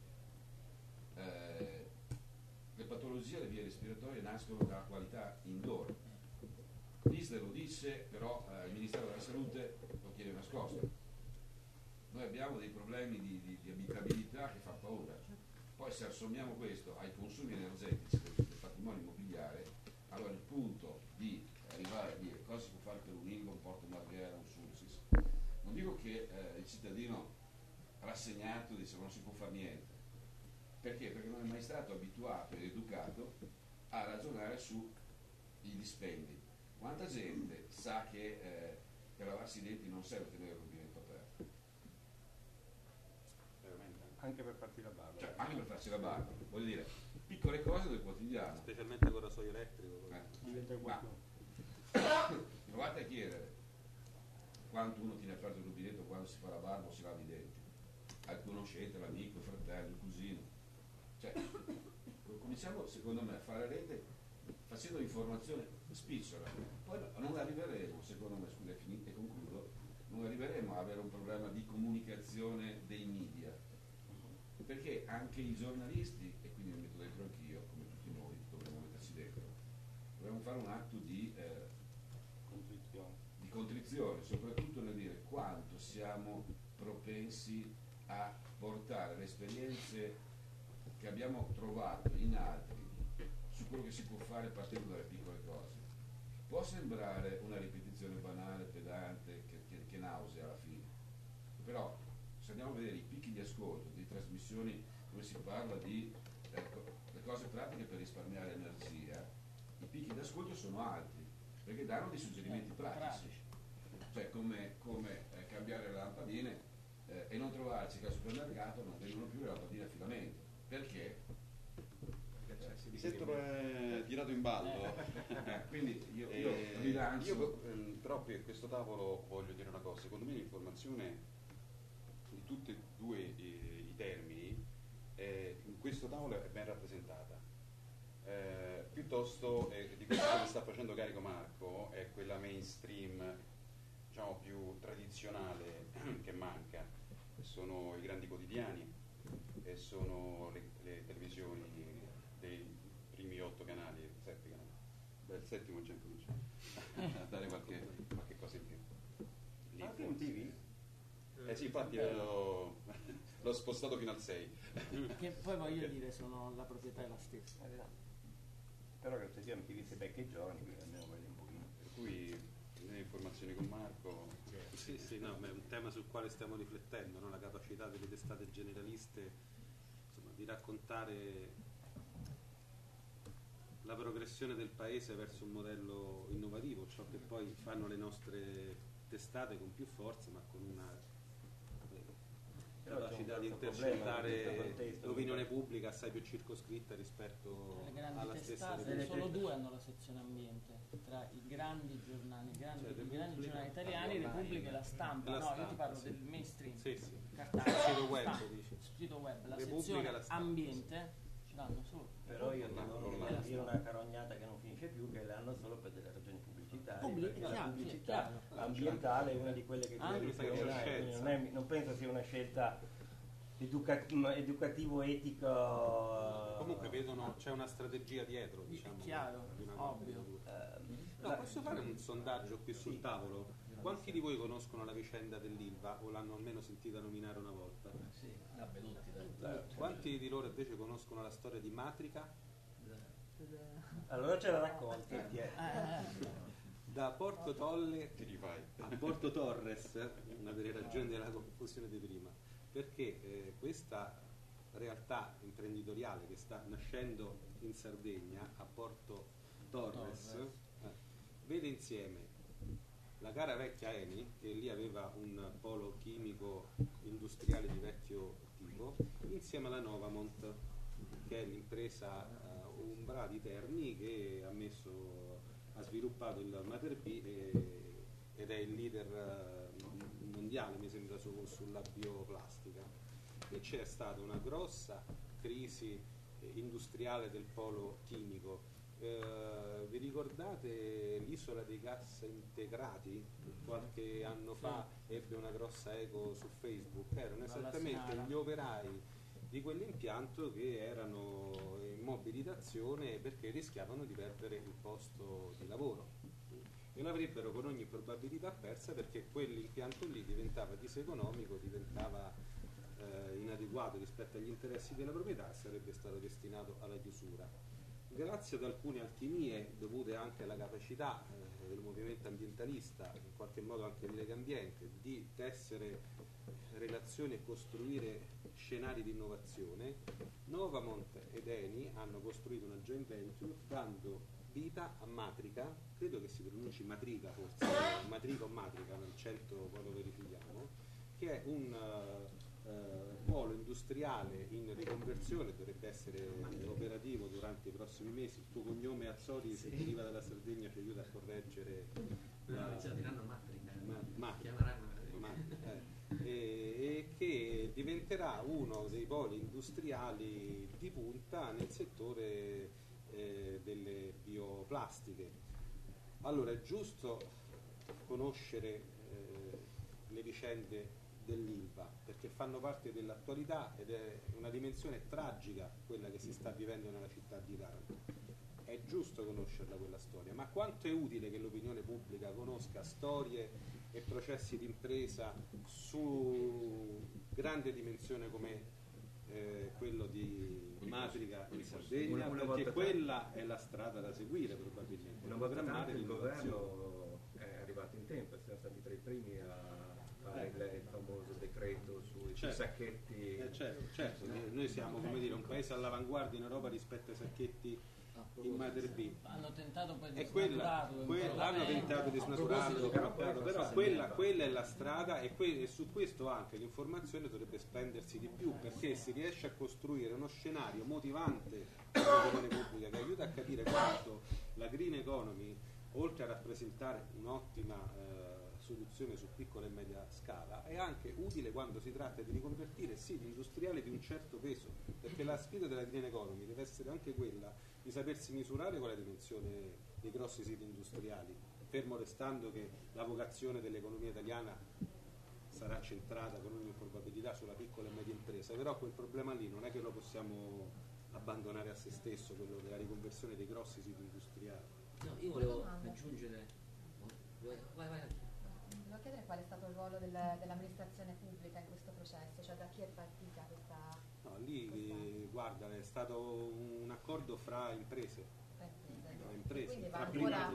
Le patologie alle vie respiratorie nascono dalla qualità indoor. L'ISDE lo dice, però il Ministero della Salute lo tiene nascosto. Noi abbiamo dei problemi di abitabilità che fa paura. Poi se assommiamo questo ai consumi energetici del patrimonio immobiliare, allora il punto di arrivare a dire cosa si può fare per un ILVA, un Porto Marghera, un Sulcis, non dico che il cittadino rassegnato dice non si può fare niente. Perché? Perché non è mai stato abituato ed educato a ragionare sui dispendi. Quanta gente sa che per lavarsi i denti non serve tenere il rubinetto aperto? Anche per farsi la barba. Cioè, anche per farsi la barba, voglio dire, piccole cose del quotidiano. Specialmente con il rasoio elettrico. Ma provate a chiedere quanto uno tiene aperto il rubinetto quando si fa la barba o si lava i denti. Al conoscente, l'amico, il fratello, il cugino. Cioè, cominciamo secondo me a fare rete facendo informazione spicciola. Poi non arriveremo, secondo me, scusa, e concludo, non arriveremo a avere un problema di comunicazione dei media. Perché anche i giornalisti, e quindi mi metto dentro anch'io, come tutti noi, dovremmo metterci dentro, dovremmo fare un atto di contrizione, soprattutto nel dire quanto siamo propensi a portare le esperienze che abbiamo trovato in altri su quello che si può fare partendo dalle piccole cose. Può sembrare una ripetizione banale, pedante, che nausea alla fine, però se andiamo a vedere i picchi di ascolto, di trasmissioni dove si parla di le cose pratiche per risparmiare energia, i picchi di ascolto sono alti, perché danno dei suggerimenti pratici, cioè come cambiare le lampadine e non trovarci che al supermercato non vengono più le lampadine a filamento. Perché? Mi sento tirato in ballo. Quindi io rilancio. Però per questo tavolo voglio dire una cosa, secondo me l'informazione di tutti e due i termini in questo tavolo è ben rappresentata. Piuttosto di questo che sta facendo carico Marco è quella mainstream, diciamo più tradizionale che manca, che sono i grandi quotidiani e sono le televisioni dei primi 8 canali, 7 canali. Beh, il settimo già comincia a dare qualche cosa in più. Anche un TV? Sì, infatti l'ho spostato fino al 6. Che poi voglio dire, la proprietà è la stessa. Però che effettivamente TV si becca i giovani, quindi andiamo a vedere un pochino. Per cui le informazioni con Marco. Sì, no, ma è un tema sul quale stiamo riflettendo, no? La capacità delle testate generaliste, insomma, di raccontare la progressione del paese verso un modello innovativo, ciò che poi fanno le nostre testate con più forza, ma con una capacità di intercettare l'opinione pubblica assai più circoscritta rispetto alla stessa testate, solo 2 hanno la sezione ambiente tra i grandi giornali, i grandi giornali italiani, Repubblica e La Stampa. Io ti parlo del mainstream, cartaceo, sito web, dici. Sito web, la Repubblica sezione La Stampa, ambiente ce l'hanno solo. Però io devo dire una carognata che non finisce più, che l'hanno solo per delle ragioni pubblicitarie, perché la pubblicità ambientale è una di quelle che non penso sia una scelta educativo, etico. Comunque vedono, c'è una strategia dietro, diciamo. Chiaro, di una ovvio. No, posso fare un sondaggio qui sul tavolo? Quanti di voi conoscono la vicenda dell'Ilva o l'hanno almeno sentita nominare una volta? Sì, vabbè, tutti, dai. Quanti di loro invece conoscono la storia di Matrica? Allora ce la racconti. Da Porto Tolle a Porto Torres, una delle ragioni della confusione di prima, perché questa realtà imprenditoriale che sta nascendo in Sardegna, a Porto Torres, vede insieme la cara vecchia Eni, che lì aveva un polo chimico industriale di vecchio tipo, insieme alla Novamont, che è l'impresa Umbra di Terni che ha sviluppato il Mater B ed è il leader mondiale, mi sembra, sulla bioplastica. E c'è stata una grossa crisi industriale del polo chimico. Vi ricordate l'isola dei gas integrati? Qualche anno fa ebbe una grossa eco su Facebook. Erano esattamente gli operai di quell'impianto che erano in mobilitazione perché rischiavano di perdere il posto di lavoro e l'avrebbero con ogni probabilità persa, perché quell'impianto lì diventava diseconomico, diventava inadeguato rispetto agli interessi della proprietà e sarebbe stato destinato alla chiusura. Grazie ad alcune alchimie dovute anche alla capacità del movimento ambientalista, in qualche modo anche di Legambiente, di tessere relazioni e costruire scenari di innovazione, Novamont ed Eni hanno costruito una joint venture dando vita a Matrica, credo che si pronunci Matrica forse, Matrica o Matrica, nel 100 poi lo verifichiamo, che è un polo industriale in riconversione, dovrebbe essere operativo durante i prossimi mesi. Il tuo cognome Azzori, se deriva dalla Sardegna, ci aiuta a correggere e che diventerà uno dei poli industriali di punta nel settore delle bioplastiche. Allora è giusto conoscere le vicende dell'Ilva perché fanno parte dell'attualità ed è una dimensione tragica quella che si sta vivendo nella città di Taranto. È giusto conoscerla quella storia, ma quanto è utile che l'opinione pubblica conosca storie e processi di impresa su grande dimensione come quello di Matrica in Sardegna, perché quella è la strada da seguire probabilmente. Una volta tanto il governo è arrivato in tempo, siamo stati tra i primi a fare il famoso decreto sui sacchetti. Certo, noi siamo, come dire, un paese all'avanguardia in Europa rispetto ai sacchetti in Mater B. Hanno tentato poi di hanno tentato di snaturarlo, però quella è la strada e su questo anche l'informazione dovrebbe spendersi di più, perché si riesce a costruire uno scenario motivante dell'opinione pubblica che aiuta a capire quanto la green economy, oltre a rappresentare un'ottima soluzione su piccola e media scala, è anche utile quando si tratta di riconvertire siti industriali di un certo peso, perché la sfida della green economy deve essere anche quella di sapersi misurare con la dimensione dei grossi siti industriali, fermo restando che la vocazione dell'economia italiana sarà centrata con ogni probabilità sulla piccola e media impresa, però quel problema lì non è che lo possiamo abbandonare a se stesso, quello della riconversione dei grossi siti industriali. No, io volevo aggiungere. Vai. Volevo chiedere qual è stato il ruolo dell'amministrazione pubblica in questo processo, cioè da chi è partita questa... No, lì guarda, è stato un accordo fra imprese. Quindi va ancora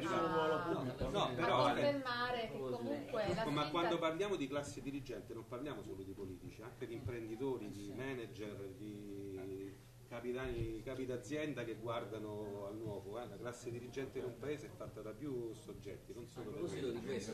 però confermare che comunque la ma quando parliamo di classe dirigente non parliamo solo di politici, anche di imprenditori, di manager, di capi d'azienda che guardano al nuovo. La classe dirigente in un paese è fatta da più soggetti, non solo da di questo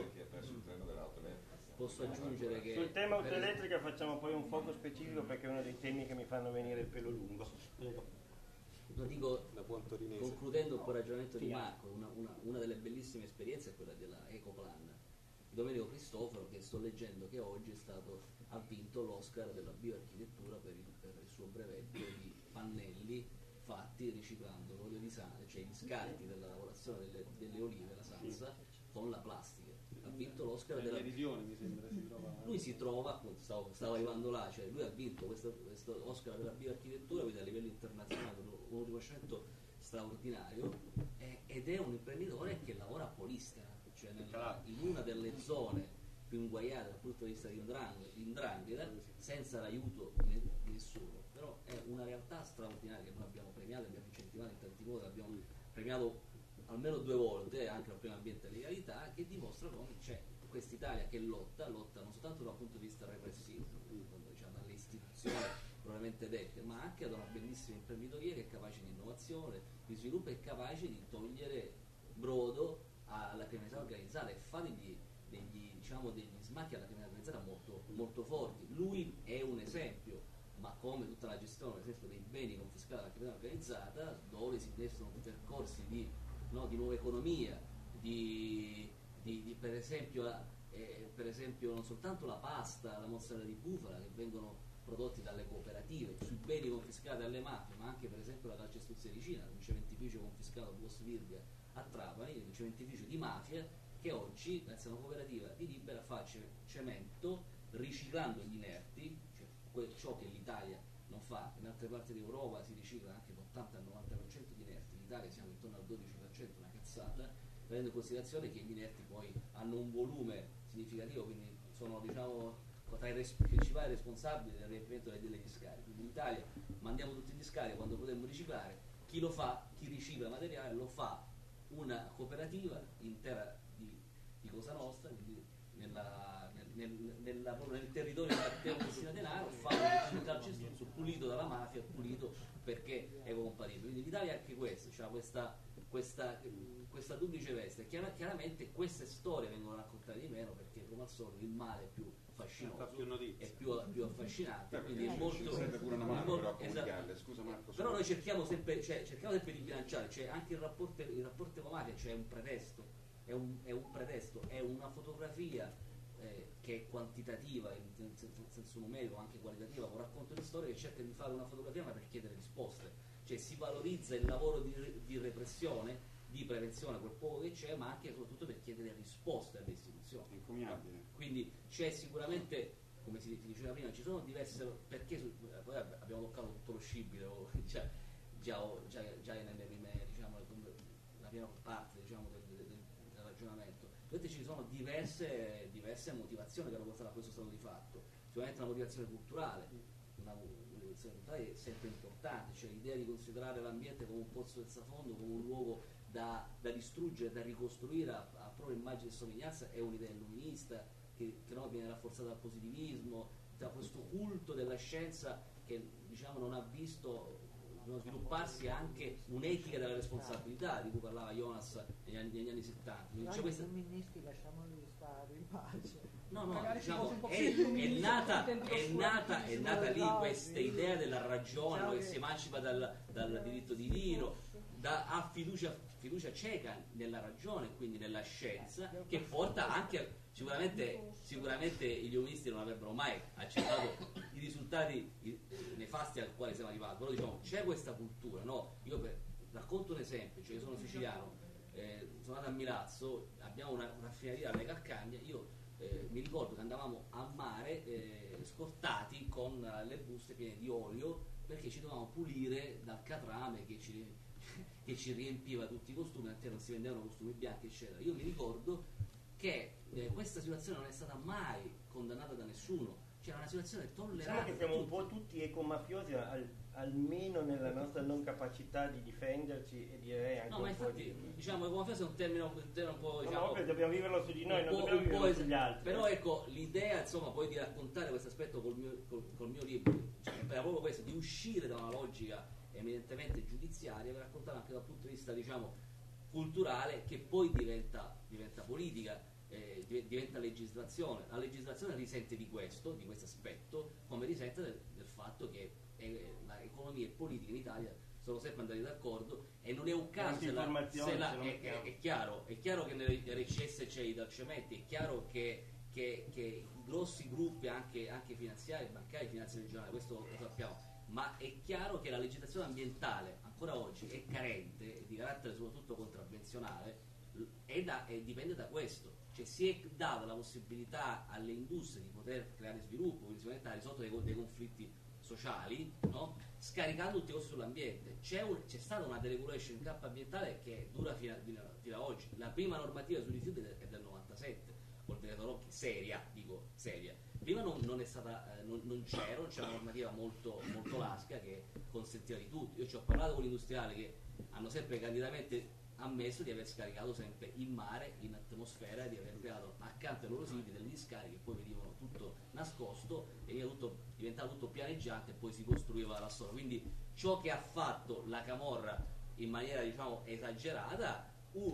posso aggiungere che sul tema auto elettrica facciamo poi un foco specifico perché è uno dei temi che mi fanno venire il pelo lungo. Lo dico concludendo un po' il ragionamento di Marco, una delle bellissime esperienze è quella della Ecoplan. Domenico Cristoforo, che sto leggendo che oggi ha vinto l'Oscar della bioarchitettura per il suo brevetto di pannelli fatti riciclando l'olio di sale, cioè gli scarti della lavorazione delle olive, la salsa, con la plastica. Ha vinto l'Oscar della... Meridione, mi sembra si trova. lui si trova, stavo arrivando là, cioè lui ha vinto questo Oscar per la bioarchitettura, quindi a livello internazionale un riconoscimento straordinario, ed è un imprenditore che lavora a Polistena, cioè in una delle zone più inguaiate dal punto di vista di 'ndrangheta, senza l'aiuto di nessuno. Però è una realtà straordinaria che noi abbiamo premiato, abbiamo incentivato in tanti modi, abbiamo premiato almeno 2 volte, anche al premio ambiente e legalità, che dimostra come c'è quest'Italia che lotta non soltanto dal punto di vista repressivo, diciamo, dalle istituzioni propriamente dette, ma anche da una bellissima imprenditoria che è capace di innovazione, di sviluppo, e capace di togliere brodo alla criminalità organizzata e fa degli smacchi alla criminalità organizzata molto, molto forti. Lui è un esempio, ma come tutta la gestione, per esempio, dei beni confiscati alla criminalità organizzata, dove si innestano percorsi di nuova economia, per esempio non soltanto la pasta, la mozzarella di bufala che vengono prodotti dalle cooperative sui beni confiscati alle mafie, ma anche per esempio la calcestruzia vicina, un cementificio confiscato post Virga a Trapani, un cementificio di mafia che oggi, grazie a una cooperativa di Libera, fa cemento riciclando gli inerti, cioè ciò che l'Italia non fa. In altre parti d'Europa si ricicla anche l'80-90% di inerti, in Italia siamo intorno al 12%, una cazzata, prendendo in considerazione che gli inerti poi hanno un volume significativo, quindi sono, diciamo, tra i principali responsabili del riempimento delle discariche. Quindi in Italia mandiamo tutti in discarica quando potremmo riciclare. Chi lo fa, chi ricicla materiale, lo fa una cooperativa intera di Cosa Nostra, quindi nel territorio che abbiamo destinato denaro, fa un calcestruzzo pulito dalla mafia, pulito perché è compatibile. Quindi l'Italia è anche questo, cioè questa duplice veste. Chiaramente queste storie vengono raccontate di meno, perché come al solito il male è più fascinoso, è più affascinante, quindi è molto, serve pure una mano per esatto. pubblicarle. Scusa Marco, però noi cerchiamo sempre di bilanciare, cioè anche il rapporto con mafia, cioè è un pretesto, è una fotografia che è quantitativa in senso numerico, anche qualitativa, un racconto di storia che cerca di fare una fotografia ma per chiedere risposte, cioè si valorizza il lavoro di repressione, di prevenzione, quel poco che c'è, ma anche e soprattutto per chiedere risposte alle istituzioni. Incommiabile. Quindi c'è sicuramente, come ti diceva prima, ci sono diverse, perché poi abbiamo toccato tutto lo scibile, già nelle prime, diciamo, la prima parte, diciamo, del ragionamento. Vedete, ci sono diverse motivazioni che hanno portato a questo stato di fatto. Sicuramente una motivazione culturale, una motivazione culturale è sempre importante, cioè l'idea di considerare l'ambiente come un pozzo senza fondo, come un luogo da distruggere, da ricostruire a propria immagine e somiglianza, è un'idea illuminista che no, viene rafforzata dal positivismo, da questo culto della scienza che, diciamo, non ha visto svilupparsi anche un'etica della responsabilità di cui parlava Jonas negli anni 70. Noi i femministi lasciamoli stare in pace. No, diciamo, è nata lì questa idea della ragione che si emancipa dal diritto divino, ha fiducia cieca nella ragione, quindi nella scienza, che porta anche sicuramente gli umanisti non avrebbero mai accettato i risultati nefasti al quale siamo arrivati, però diciamo c'è questa cultura, no? Io racconto un esempio, cioè io sono siciliano, sono andato a Milazzo, abbiamo una raffineria alle Calcagna, io mi ricordo che andavamo a mare scortati con le buste piene di olio, perché ci dovevamo pulire dal catrame che ci riempiva tutti i costumi, anche non si vendevano costumi bianchi eccetera. Io mi ricordo che questa situazione non è stata mai condannata da nessuno, c'era una situazione tollerata. Diciamo che siamo un po' tutti ecomafiosi, almeno nella nostra non capacità di difenderci e direi anche ma infatti, diciamo, ecomafiosi è un termine un po', diciamo, no, dobbiamo viverlo su di noi, non dobbiamo viverlo sugli altri. Però ecco, l'idea, insomma, poi di raccontare questo aspetto col mio libro, cioè, era proprio questo, di uscire da una logica eminentemente giudiziaria per raccontare anche dal punto di vista, diciamo, culturale, che poi diventa politica, diventa legislazione. La legislazione risente di questo aspetto, come risente del fatto che l'economia e politica in Italia sono sempre andati d'accordo, e non è un caso è chiaro che nell'RCS c'è i dalcementi, è chiaro che i grossi gruppi anche finanziari, bancari, finanze regionali, questo lo sappiamo, ma è chiaro che la legislazione ambientale ancora oggi è carente, di carattere soprattutto contravvenzionale. e dipende da questo. Cioè si è data la possibilità alle industrie di poter creare sviluppo, quindi sicuramente ha risolto dei conflitti sociali, no? Scaricando tutti i costi sull'ambiente. C'è stata una deregulation in campo ambientale che dura fino a oggi. La prima normativa sui rifiuti è del 97, col decreto Rocchi, seria. Prima non è stata, non c'era una normativa molto, molto lasca che consentiva di tutto. Io ci ho parlato con gli industriali che hanno sempre candidamente ammesso di aver scaricato sempre in mare, in atmosfera, di aver creato accanto ai loro siti delle discariche che poi venivano tutto nascosto e diventava tutto pianeggiante e poi si costruiva la storia. Quindi ciò che ha fatto la camorra in maniera esagerata,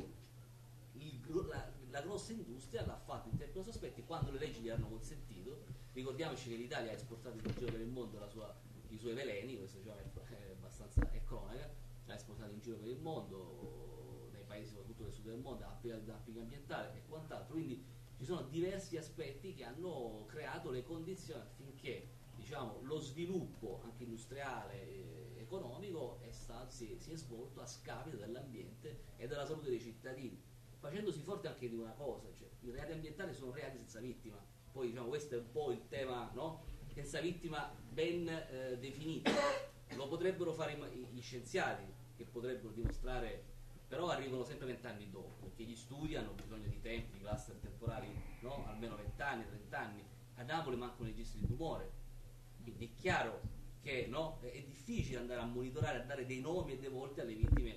la grossa industria l'ha fatto in tempi sospetti quando le leggi gli hanno consentito. Ricordiamoci che l'Italia ha esportato in giro per il mondo i suoi veleni, questo è abbastanza cronaca, l'ha esportato in giro per il mondo, paesi soprattutto del sud del mondo, applica il dumping ambientale e quant'altro. Quindi ci sono diversi aspetti che hanno creato le condizioni affinché lo sviluppo anche industriale economico si è svolto a scapito dell'ambiente e della salute dei cittadini, facendosi forte anche di una cosa, cioè i reati ambientali sono reati senza vittima. Poi questo è un po' il tema, no? Senza vittima ben definito. Lo potrebbero fare gli scienziati, che potrebbero dimostrare, però arrivano sempre 20 anni dopo, perché gli studi hanno bisogno di tempi, di cluster temporali, no? Almeno 20 anni, 30 anni. A Napoli mancano i registri di tumore, quindi è chiaro che è difficile andare a monitorare, a dare dei nomi e dei volti alle vittime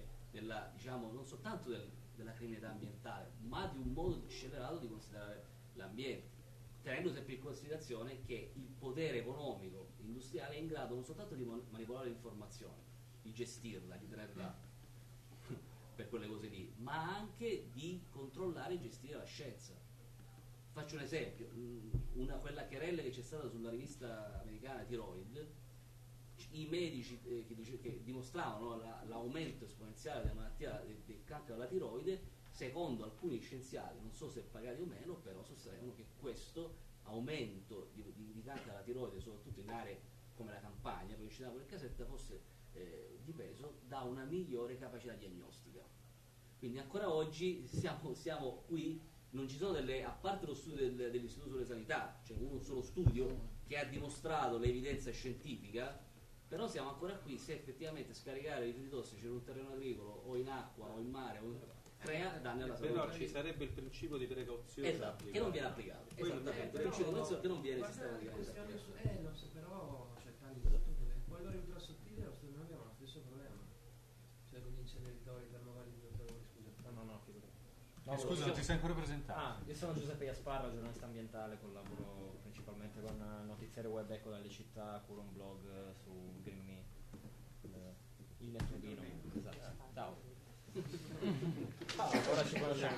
non soltanto della criminalità ambientale, ma di un modo scellerato di considerare l'ambiente, tenendo sempre in considerazione che il potere economico industriale è in grado non soltanto di manipolare l'informazione, di gestirla, di tenerla per quelle cose lì, ma anche di controllare e gestire la scienza. Faccio un esempio, quella querella che c'è stata sulla rivista americana Thyroid, i medici che dimostravano l'aumento esponenziale della malattia del cancro alla tiroide, secondo alcuni scienziati, non so se pagati o meno, però sostenevano che questo aumento di cancro alla tiroide, soprattutto in aree come la Campania, dove citavo il Caserta, fosse dipeso da una migliore capacità diagnostica. Quindi ancora oggi siamo qui, non ci sono a parte lo studio dell'Istituto sulle Sanità, cioè un solo studio che ha dimostrato l'evidenza scientifica, però siamo ancora qui se effettivamente scaricare i rifiuti tossici in un terreno agricolo o in acqua o in mare crea danni alla salute. Però ci sarebbe il principio di precauzione, esatto, che non viene applicato. Esattamente, il principio di precauzione che non viene sistematicamente applicato. Non so, però c'è tanti studios. Quello ultrasottile noi abbiamo lo stesso problema. Cioè con gli inceneritori termovalorizzatori, scusa. No, figurati. Scusa, non ti sei ancora presentato? Io sono Giuseppe Iasparra, giornalista ambientale, collaboro principalmente con notiziario web Eco dalle città, curo un blog su Green Me, il Netturbino. Esatto. Ciao. Ora ci conosciamo.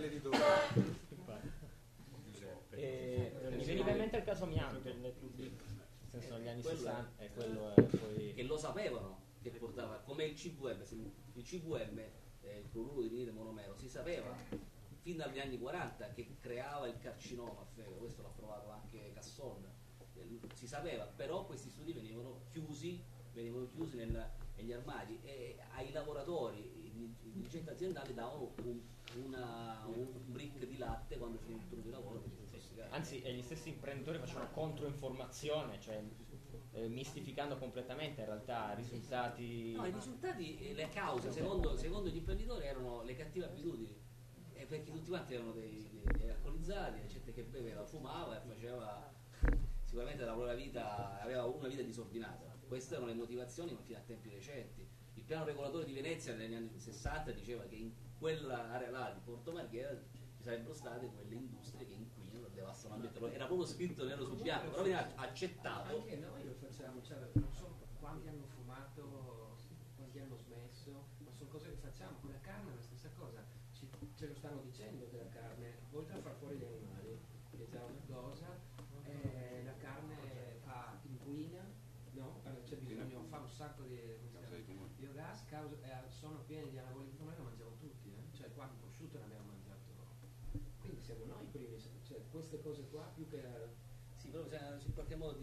Mi veniva in mente il caso Amianto, nel senso negli anni 60, e quello è poi... Che lo sapevano che portava, come il CVM, il CVM, il cloruro di vinile monomero, si sapeva fin dagli anni 40 che creava il carcinoma a fegato, questo l'ha provato anche Casson, si sapeva, però questi studi venivano chiusi negli armadi e ai lavoratori, i dirigenti aziendali davano un brick di latte quando finivano il turno di lavoro per intossicare. Anzi, gli stessi imprenditori facevano controinformazione, cioè mistificando completamente in realtà i risultati. No, i risultati, le cause secondo gli imprenditori erano le cattive abitudini, perché tutti quanti erano dei alcolizzati, gente che beveva, fumava e faceva sicuramente aveva una vita disordinata. Queste erano le motivazioni, ma fino a tempi recenti. Il piano regolatore di Venezia negli anni 60 diceva che in quell'area là di Porto Marghera ci sarebbero state quelle industrie che inquinano e devastano l'ambiente. Era proprio scritto nero su bianco, però veniva accettato. Anche noi lo facciamo, cioè, non so quanti hanno fumato, quanti hanno smesso, ma sono cose che facciamo. Con la carne è la stessa cosa, ce lo stanno dicendo che la carne, oltre a far fuori gli animali, che è già una cosa, la carne inquina, no? C'è bisogno, fa un sacco di biogas, sono pieni di anaboliti, come lo mangiamo tutti, cioè qua il prosciutto ne abbiamo mangiato, quindi siamo noi i primi, cioè queste cose qua più che... Sì, però bisogna in qualche modo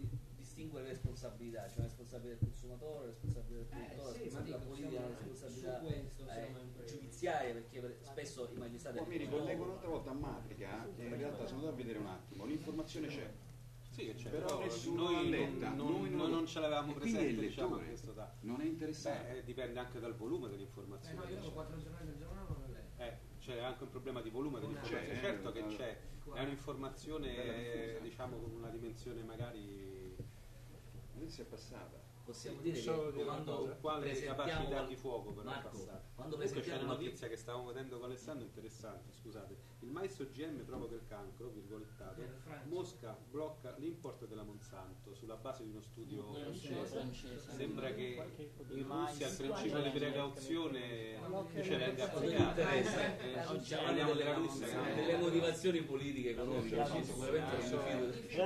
distinguere le responsabilità, c'è una responsabilità del consumatore, la responsabilità del produttore, sì, la responsabilità ma dico, politica, la siamo- responsabilità su questo siamo in giudiziaria, perché spesso i magistrati Poi mi ricollego un'altra volta a Matrica, che in realtà sono andato a vedere un attimo, l'informazione c'è. Sì, che c'è, Però nessuno noi l'ha letta, noi non ce l'avevamo e quindi presente, il diciamo, lettore questo da. non è interessato. Beh, dipende anche dal volume no, dell'informazione. io che avevo c'è. 4 giornali del giorno non l'ho letto. C'è anche un problema di volume dell'informazione, certo che c'è, è un'informazione diciamo con una dimensione magari Adesso è passata. possiamo dire Solo che dire una quando cosa. quale presentiamo capacità di fuoco però Marco, è passata. quando Comunque c'è presentiamo una qualche- notizia che stavamo vedendo con Alessandro interessante, scusate, il mais OGM provoca il cancro, virgolettato, Mosca blocca l'import della Monsanto sulla base di uno studio francese. Sembra che in Russia il principio di precauzione ce l'hanno applicato. Parliamo della Russia che delle motivazioni politiche economiche, sicuramente non mi fido.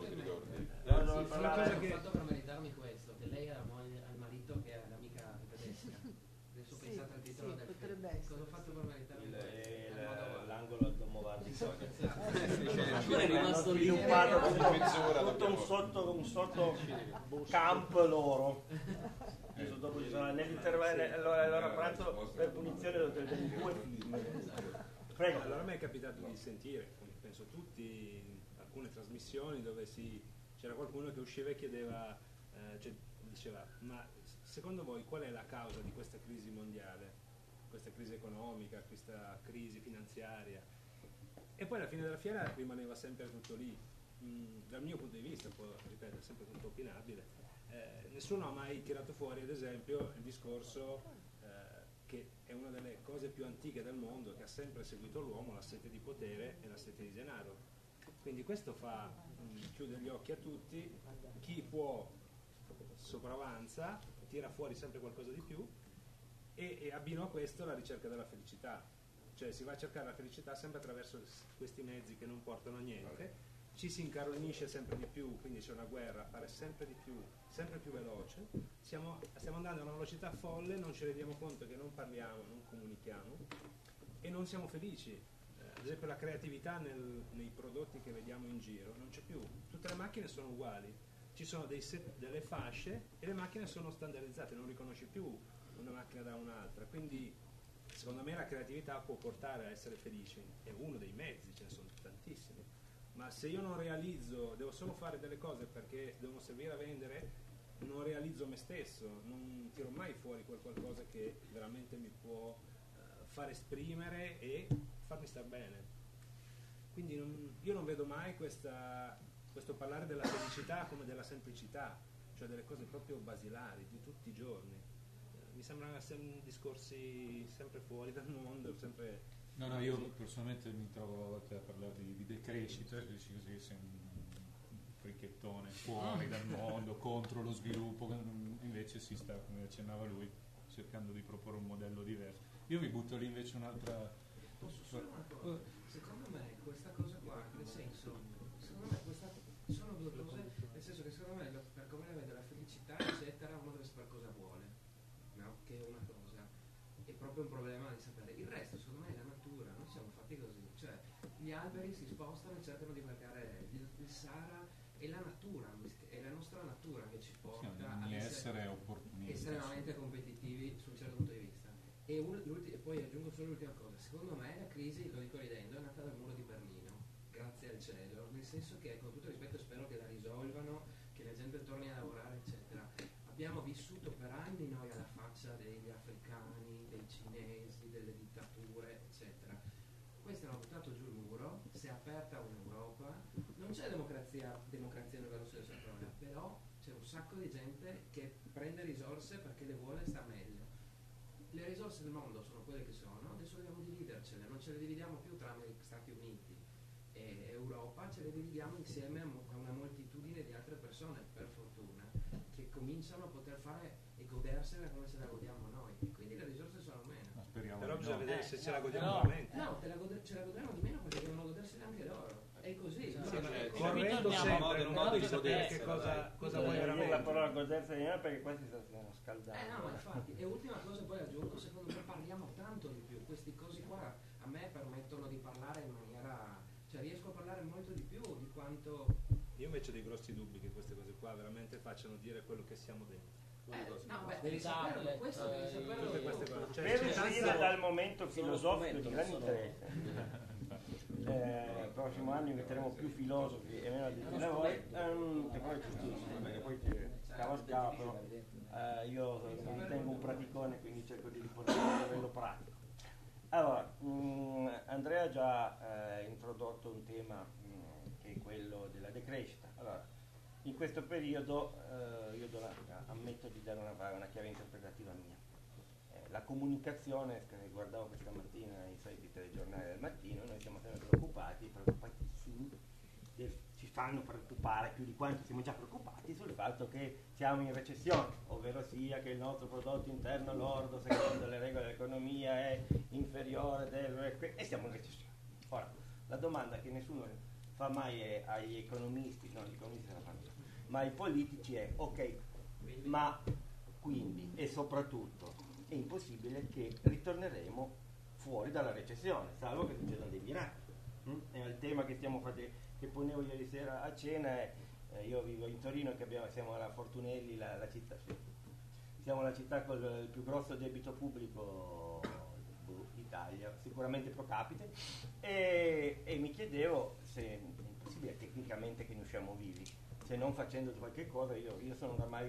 Una cosa che ho fatto per meritarmi questo, che lei ha la moglie, al marito che è l'amica tedesca. Adesso Sì, pensate al titolo sì, del potrebbe film. essere. Cosa ho fatto per meritarmi questo? L'angolo al Domovardi Ancora è rimasto lì. tutto un sotto camp loro. Adesso dopo ci sarà nell'intervallo allora pranzo per punizione dei 2 film. Prego. Allora a me è capitato di sentire, come penso tutti, alcune trasmissioni dove c'era qualcuno che usciva e chiedeva, cioè, diceva, ma secondo voi qual è la causa di questa crisi mondiale, questa crisi economica, questa crisi finanziaria? E poi alla fine della fiera rimaneva sempre tutto lì. Dal mio punto di vista, poi ripeto, è sempre tutto opinabile, nessuno ha mai tirato fuori ad esempio il discorso che è una delle cose più antiche del mondo, che ha sempre seguito l'uomo, la sete di potere e la sete di denaro. Quindi questo fa chiudere gli occhi a tutti, chi può sopravanza, tira fuori sempre qualcosa di più e abbino a questo la ricerca della felicità, cioè si va a cercare la felicità sempre attraverso questi mezzi che non portano a niente, ci si incaronisce sempre di più, quindi c'è una guerra, appare sempre di più, sempre più veloce, stiamo andando a una velocità folle, non ci rendiamo conto che non parliamo, non comunichiamo e non siamo felici. Ad esempio la creatività nei prodotti che vediamo in giro non c'è più, tutte le macchine sono uguali, ci sono delle fasce e le macchine sono standardizzate, non riconosci più una macchina da un'altra, quindi secondo me la creatività può portare a essere felici, è uno dei mezzi, ce ne sono tantissimi, ma se io non realizzo, devo solo fare delle cose perché devono servire a vendere, non realizzo me stesso, non tiro mai fuori quel qualcosa che veramente mi può far esprimere e farmi star bene. Quindi io non vedo mai questo parlare della felicità come della semplicità, cioè delle cose proprio basilari di tutti i giorni. Mi sembrano discorsi sempre fuori dal mondo, sempre... No, io personalmente mi trovo a volte a parlare di decrescita, dici così, sei un fricchettone fuori dal mondo, contro lo sviluppo, invece si sta, come accennava lui, cercando di proporre un modello diverso. Io mi butto lì invece un'altra... Posso solo una cosa? Secondo me questa cosa qua, nel senso, secondo me sono due cose, nel senso che secondo me per come la vedo la felicità eccetera uno deve sapere cosa vuole, no? Che è una cosa, è proprio un problema di sapere. Il resto secondo me è la natura, noi siamo fatti così, cioè gli alberi si spostano e cercano di marcare il Sahara, è la natura, è la nostra natura che ci porta ad essere opportunisti, estremamente competitivi su un certo punto di vista. E poi aggiungo solo l'ultima cosa, secondo me la crisi, lo dico ridendo, è nata dal muro di Berlino, grazie al cielo, nel senso che con tutto rispetto spero che la risolvano, che la gente torni a lavorare eccetera. Abbiamo vissuto per anni noi alla faccia degli africani, dei cinesi, delle dittature eccetera. Questi hanno buttato giù il muro, si è aperta un'Europa, non c'è democrazia nel vero senso della parola, però c'è un sacco di gente che prende risorse perché le vuole sta meglio. Le risorse del mondo sono quelle che sono, adesso dobbiamo dividercele, non ce le dividiamo più tra Stati Uniti e Europa, ce le dividiamo insieme a una moltitudine di altre persone, per fortuna, che cominciano a poter fare e godersela come ce la godiamo noi, e quindi le risorse sono meno. Però bisogna vedere se ce la godiamo no, veramente. no, ce la godremo di meno perché devono godersene anche loro, è così. Correndo sempre, non modo di sapere che cosa vuoi veramente. La parola godersi di me perché questi stanno scaldando. No, ma infatti, e ultima cosa poi aggiungo, secondo me parliamo tanto di più, questi cosi qua a me permettono di parlare in maniera, cioè riesco a parlare molto di più di quanto invece dei grossi dubbi che queste cose qua veramente facciano dire quello che siamo dentro. Devi saperlo, questo devi saperlo. Tutte queste cose. Cioè, Per c'è uscire tanta- dal momento filosofico di grande sono- interesse, il prossimo anno inventeremo più filosofi e meno addetti ai lavori, che poi è giustissimo, perché poi scava però io mi ritengo un praticone, quindi cerco di riportare a livello pratico. Allora, Andrea ha già introdotto un tema che è quello della decrescita. Allora, in questo periodo io ammetto di dare una chiave interpretativa mia. La comunicazione, guardavo questa mattina i soliti telegiornali del mattino, noi siamo sempre preoccupatissimi, ci fanno preoccupare più di quanto siamo già preoccupati sul fatto che siamo in recessione, ovvero sia che il nostro prodotto interno lordo, secondo le regole dell'economia, è inferiore e siamo in recessione. Ora, la domanda che nessuno fa mai agli economisti, no, gli economisti se la fanno, ma ai politici è: ok, ma quindi e soprattutto è impossibile che ritorneremo fuori dalla recessione, salvo che succedano dei miracoli. È il tema che che ponevo ieri sera a cena. Io vivo in Torino, siamo alla Fortunelli, la città, siamo la città con il più grosso debito pubblico d'Italia, sicuramente pro capite, e mi chiedevo se è possibile tecnicamente che ne usciamo vivi, se non facendo qualche cosa. Io sono oramai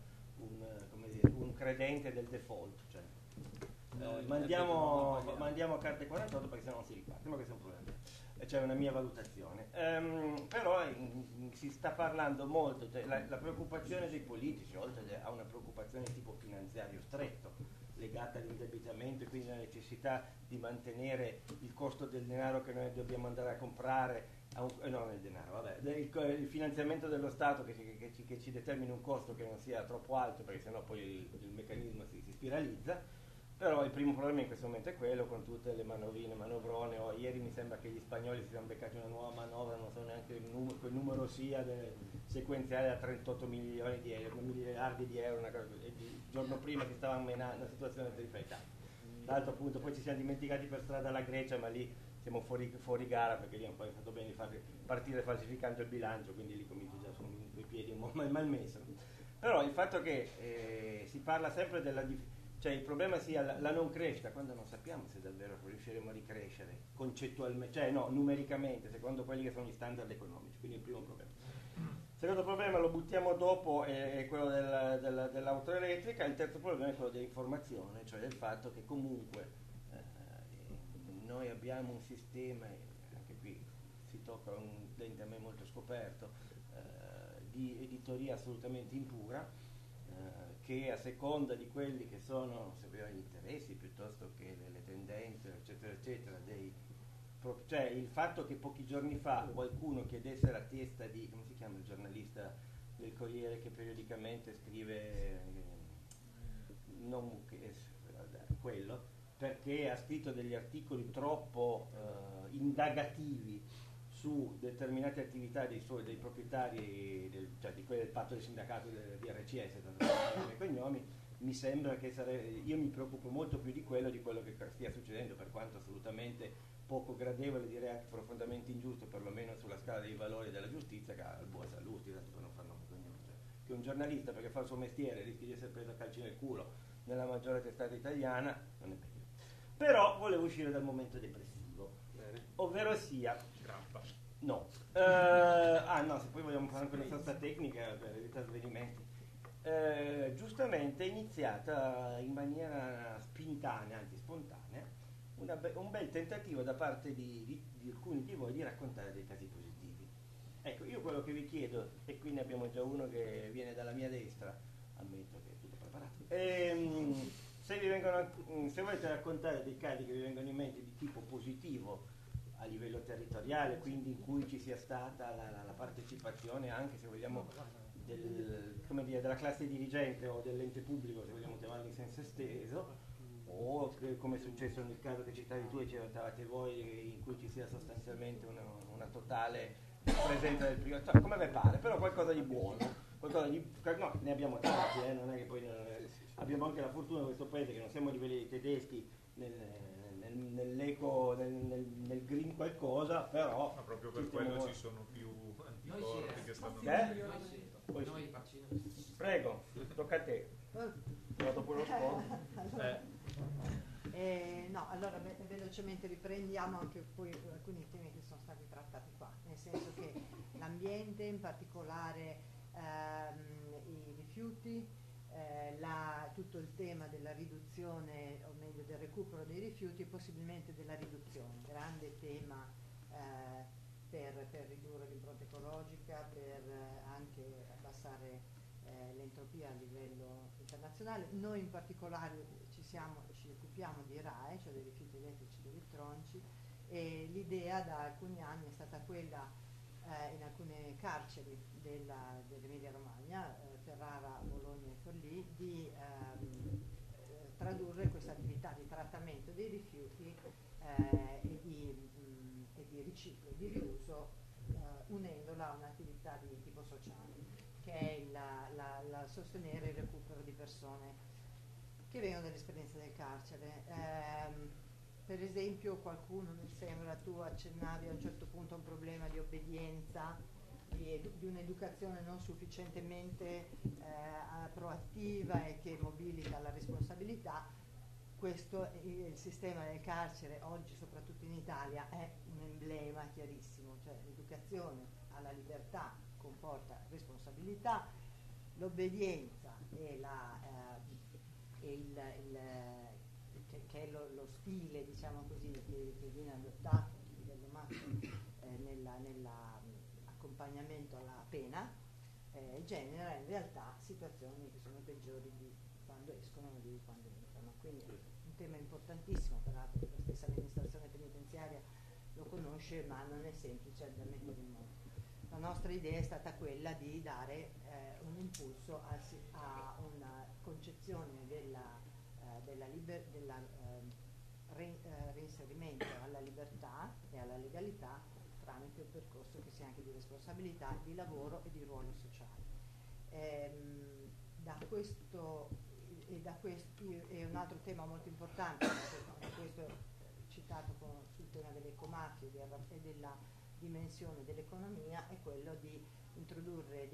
un credente del default, cioè mandiamo a carte 48 perché sennò non si riparte, ma questo è un problema, c'è una mia valutazione. Però si sta parlando molto, cioè, la preoccupazione dei politici, oltre a una preoccupazione di tipo finanziario stretto, legata all'indebitamento e quindi alla necessità di mantenere il costo del denaro che noi dobbiamo andare a comprare, il finanziamento dello Stato che ci determini un costo che non sia troppo alto, perché sennò poi il meccanismo si spiralizza. Però il primo problema in questo momento è quello, con tutte le manovrone. Ieri mi sembra che gli spagnoli si siano beccati una nuova manovra, non so neanche quel numero sia sequenziale da 38 milioni di euro, miliardi di euro, il giorno prima si stava menando una situazione terrificante. L'altro punto, poi ci siamo dimenticati per strada la Grecia, ma lì siamo fuori gara, perché lì hanno poi fatto bene di far partire falsificando il bilancio, quindi lì comincio già con i piedi malmessi. Però il fatto che si parla sempre cioè il problema sia la non crescita, quando non sappiamo se davvero riusciremo a ricrescere concettualmente, cioè no, numericamente, secondo quelli che sono gli standard economici, quindi il primo problema. Il secondo problema lo buttiamo dopo, è quello dell'auto elettrica. Il terzo problema è quello dell'informazione, cioè del fatto che comunque noi abbiamo un sistema, anche qui si tocca un dente a me molto scoperto, di editoria assolutamente impura, che a seconda di quelli che sono gli interessi piuttosto che le tendenze eccetera eccetera cioè il fatto che pochi giorni fa qualcuno chiedesse la testa di, come si chiama il giornalista del Corriere che periodicamente scrive quello, perché ha scritto degli articoli troppo indagativi su determinate attività dei proprietari, cioè di quelle del patto del sindacato di RCS, i cognomi, mi sembra che io mi preoccupo molto più di quello che stia succedendo, per quanto assolutamente poco gradevole, direi anche profondamente ingiusto, perlomeno sulla scala dei valori della giustizia, che ha il buon saluti, tanto per non far nome e cognome, cioè, che un giornalista perché fa il suo mestiere rischi di essere preso a calci nel culo nella maggiore testata italiana, non è meglio. Però volevo uscire dal momento depressivo, ovvero sia no, se poi vogliamo fare anche una sosta tecnica per evitare svenimenti. Giustamente è iniziata in maniera spintanea, anzi spontanea, un bel tentativo da parte di alcuni di voi di raccontare dei casi positivi. Ecco, io quello che vi chiedo, e qui ne abbiamo già uno che viene dalla mia destra, ammetto che è tutto preparato, se volete raccontare dei casi che vi vengono in mente di tipo positivo a livello territoriale, quindi in cui ci sia stata la partecipazione anche, se vogliamo, della classe dirigente o dell'ente pubblico, se vogliamo chiamarlo in senso esteso, o come è successo nel caso che citavi tu e citavate voi, in cui ci sia sostanzialmente una totale presenza del privato, come vi pare, però qualcosa di buono, no, ne abbiamo tanti, non è che poi abbiamo anche la fortuna in questo paese che non siamo a livelli dei tedeschi nell'eco, nel green qualcosa, però ma proprio per quello ci sono più anticorpi che stanno Poi Noi sì. Pacino. Prego, tocca a te. Ho dopo lo spot. No, allora velocemente riprendiamo anche poi alcuni temi che sono stati trattati qua, nel senso che l'ambiente, in particolare i rifiuti, tutto il tema della riduzione, o meglio del recupero dei rifiuti e possibilmente della riduzione, grande tema per ridurre l'impronta ecologica, per anche abbassare l'entropia a livello internazionale. Noi in particolare ci occupiamo di RAE, cioè dei rifiuti elettrici ed elettronici, e l'idea da alcuni anni è stata quella in alcune carceri dell'Emilia Romagna, Ferrara, Bologna e Forlì, di tradurre questa attività di trattamento dei rifiuti e di riciclo e di riuso, unendola a un'attività di tipo sociale, che è la sostenere il recupero di persone che vengono dall'esperienza del carcere. Per esempio qualcuno, mi sembra, tu accennavi a un certo punto a un problema di obbedienza, di un'educazione non sufficientemente proattiva e che mobilita la responsabilità. Questo, il sistema del carcere oggi, soprattutto in Italia, è un emblema chiarissimo, cioè l'educazione alla libertà comporta responsabilità, l'obbedienza e che è lo stile, diciamo così, che viene adottato a livello macro nell'accompagnamento alla pena, genera in realtà situazioni che sono peggiori di quando escono e di quando entrano. Quindi è un tema importantissimo, peraltro la stessa amministrazione penitenziaria lo conosce, ma non è semplice da mettere in moto. La nostra idea è stata quella di dare un impulso a una concezione reinserimento alla libertà e alla legalità tramite un percorso che sia anche di responsabilità, di lavoro e di ruolo sociale. E un altro tema molto importante, questo citato sul tema dell'ecomafia e della dimensione dell'economia, è quello di introdurre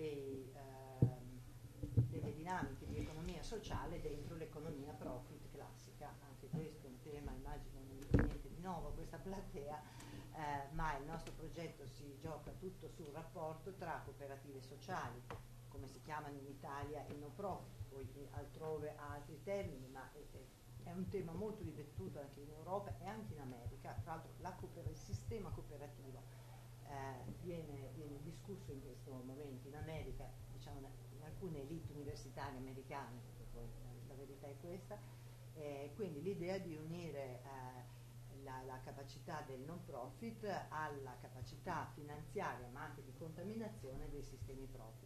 delle dinamiche di economia sociale dentro l'economia profit classica. Anche questo è un tema, immagino non dico niente di nuovo a questa platea, ma il nostro progetto si gioca tutto sul rapporto tra cooperative sociali, come si chiamano in Italia, e no profit, poi altrove ha altri termini, ma è un tema molto dibattuto anche in Europa e anche in America. Tra l'altro il sistema cooperativo viene discusso in questo momento in America, diciamo in alcune elite universitarie americane, perché poi la verità è questa. Quindi l'idea di unire la capacità del non profit alla capacità finanziaria ma anche di contaminazione dei sistemi profit.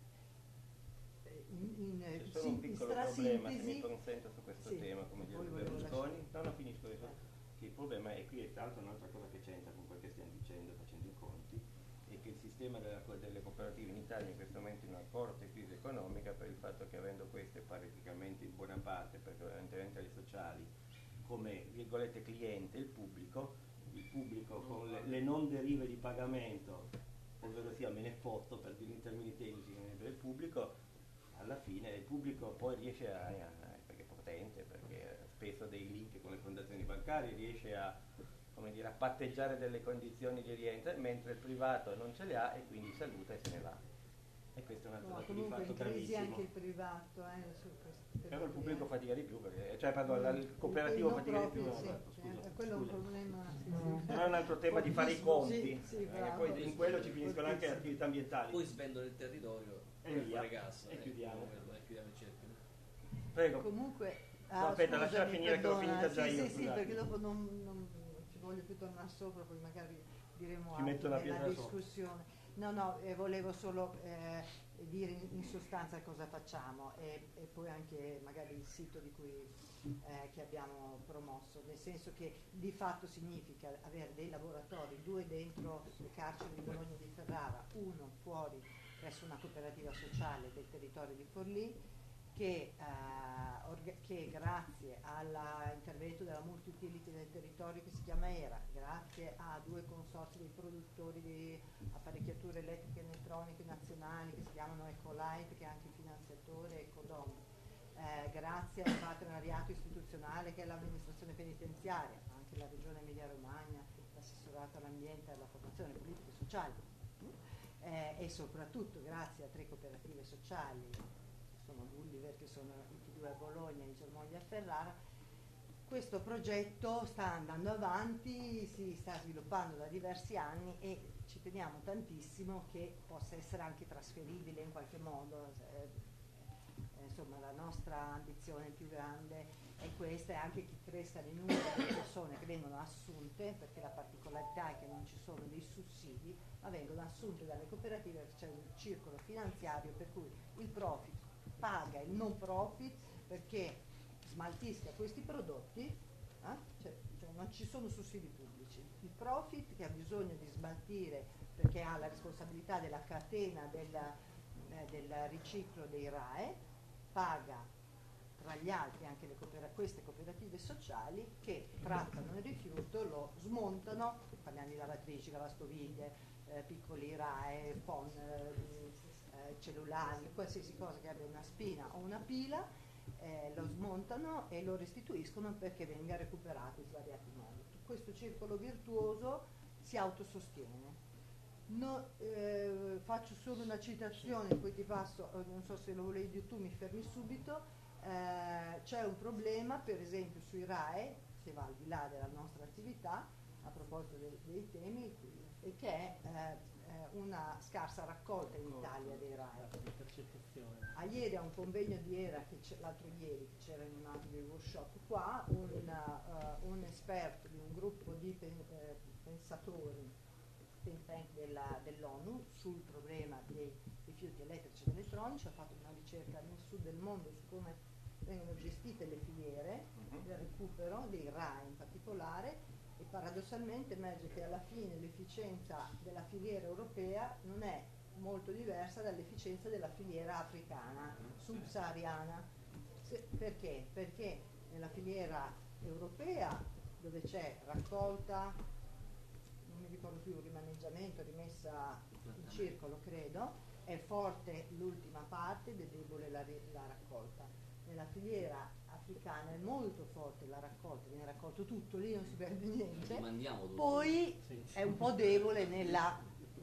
C'è solo un piccolo problema, se mi consento, su questo tema, come dire, Berlusconi. No, finisco adesso. Che il problema è qui, e tra l'altro un'altra cosa che c'entra con quel che stiamo dicendo, facendo i conti, è che il sistema delle cooperative in Italia in questo momento è in una forte crisi economica, per il fatto che, avendo queste praticamente in buona parte, perché prevalentemente le sociali, come virgolette cliente, il pubblico con le non derive di pagamento, ovvero sia me ne fotto, per dire in termini tecnici, del pubblico, alla fine il pubblico poi riesce perché è potente, perché spesso dei link con le fondazioni bancarie, riesce a patteggiare delle condizioni di rientro, mentre il privato non ce le ha e quindi saluta e se ne va. E questo è un altro dato di fatto gravissimo. Anche il privato, però il pubblico fatica di più, perché, il cooperativo fatica di più. Quello è un problema. Non è un altro tema di fare i conti, bravo, poi in quello ci finiscono anche le attività ambientali. Poi svendono il territorio e fare cassa e chiudiamo il cerchio. Prego. Comunque, aspetta, lascia finire che l'ho finita già io. Sì, perché dopo non ci voglio più tornare sopra, poi magari diremo ci metto la nella discussione. No, volevo solo dire in sostanza cosa facciamo e poi anche magari il sito che abbiamo promosso, nel senso che di fatto significa avere dei laboratori, 2 dentro le carceri di Bologna e di Ferrara, 1 fuori presso una cooperativa sociale del territorio di Forlì, che grazie all'intervento della multi-utility del territorio che si chiama ERA, grazie a 2 consorzi di produttori di apparecchiature elettriche e elettroniche nazionali che si chiamano Ecolite, che è anche finanziatore, Ecodom, grazie al partenariato istituzionale che è l'amministrazione penitenziaria, anche la Regione Emilia-Romagna, l'assessorato all'ambiente e alla formazione politiche sociali, e soprattutto grazie a 3 cooperative sociali, che sono Gulliver, che sono i T2 a Bologna, i Germoglia a Ferrara. Questo progetto sta andando avanti, si sta sviluppando da diversi anni e ci teniamo tantissimo che possa essere anche trasferibile in qualche modo. Insomma, la nostra ambizione più grande è questa, e anche che crescano i numeri delle persone che vengono assunte, perché la particolarità è che non ci sono dei sussidi, ma vengono assunte dalle cooperative, perché c'è un circolo finanziario per cui il profit paga il non profit perché smaltisca questi prodotti, cioè non ci sono sussidi pubblici. Il profit, che ha bisogno di smaltire perché ha la responsabilità della catena del riciclo dei RAE, paga tra gli altri anche queste cooperative sociali che trattano il rifiuto, lo smontano, parliamo di lavatrici, lavastoviglie, piccoli RAE, PON, cellulari, qualsiasi cosa che abbia una spina o una pila, lo smontano e lo restituiscono perché venga recuperato in svariati modi. Questo circolo virtuoso si autosostiene. Faccio solo una citazione, poi ti passo, non so se lo volevi dire tu, mi fermi subito. C'è un problema per esempio sui RAE, se va al di là della nostra attività, a proposito dei temi, e che è una scarsa raccolta in Italia dei RAE. A ieri a un convegno di ERA, l'altro ieri che c'era in un altro dei workshop qua, un esperto di un gruppo di pensatori, think tank dell'ONU, sul problema dei rifiuti elettrici ed elettronici, ha fatto una ricerca nel sud del mondo su come vengono gestite le filiere del recupero dei RAE in particolare, e paradossalmente emerge che alla fine l'efficienza della filiera europea non è molto diversa dall'efficienza della filiera africana, subsahariana. Perché? Perché nella filiera europea, dove c'è raccolta, non mi ricordo più, rimaneggiamento, rimessa in circolo credo, è forte l'ultima parte ed è debole la raccolta. Nella filiera africana è molto forte la raccolta, viene raccolto tutto, lì non si perde niente, poi è un po' debole nella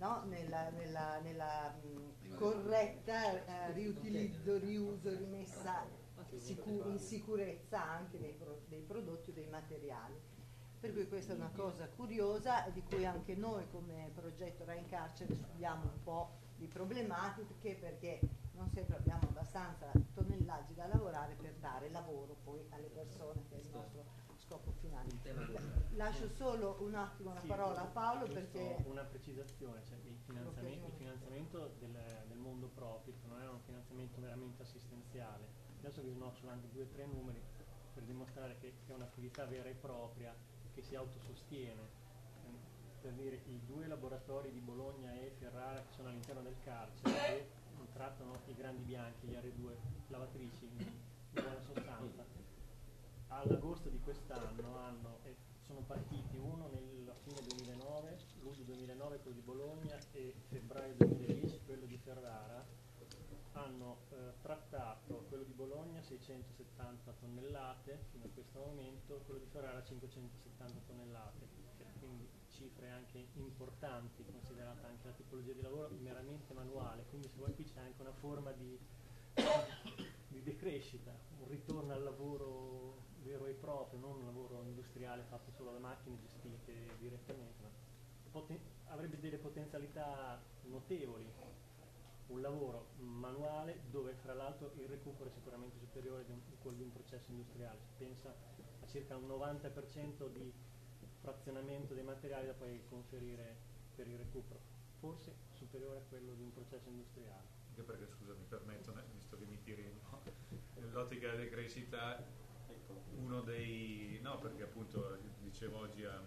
corretta riutilizzo, riuso, rimessa in sicurezza anche dei prodotti o dei materiali. Per cui questa è una cosa curiosa di cui anche noi come progetto RAE in Carcere studiamo un po' di problematiche, perché non sempre abbiamo abbastanza tonnellaggi da lavorare per dare lavoro poi alle persone, che è il nostro scopo finale. Lascio solo un attimo la parola a Paolo, perché una precisazione, cioè il finanziamento del mondo profit non è un finanziamento meramente assistenziale. Adesso vi snocciolo anche 2 o 3 numeri per dimostrare che è un'attività vera e propria che si autosostiene. Per dire, i 2 laboratori di Bologna e Ferrara che sono all'interno del carcere e trattano i grandi bianchi, gli R2 lavatrici in buona sostanza, all'agosto di quest'anno sono partiti, uno nella fine 2009, luglio 2009 quello di Bologna e febbraio 2010 quello di Ferrara. Hanno trattato quello di Bologna 670 tonnellate fino a questo momento, quello di Ferrara 570 tonnellate, quindi cifre anche importanti, considerata anche la tipologia di lavoro meramente manuale, quindi se vuoi qui c'è anche una forma di decrescita, un ritorno al lavoro vero e proprio, non un lavoro industriale fatto solo da macchine gestite direttamente, ma avrebbe delle potenzialità notevoli. Un lavoro manuale dove fra l'altro il recupero è sicuramente superiore di quello di un processo industriale. Si pensa a circa un 90% di frazionamento dei materiali da poi conferire per il recupero, forse superiore a quello di un processo industriale. Anche perché, scusa, mi permetto, visto che mi tiri nell'ottica della crescita, uno dei... no, perché appunto dicevo oggi a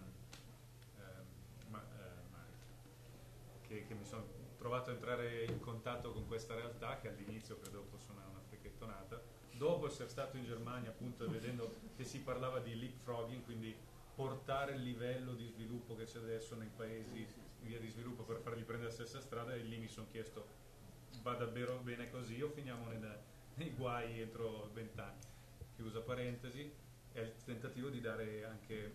che mi sono trovato a entrare in contatto con questa realtà, che all'inizio credevo fosse una fricchettonata, dopo essere stato in Germania appunto e vedendo che si parlava di leapfrogging, quindi portare il livello di sviluppo che c'è adesso nei paesi in via di sviluppo per fargli prendere la stessa strada, e lì mi sono chiesto va davvero bene così o finiamo nei guai entro 20 anni. Chiusa parentesi, è il tentativo di dare anche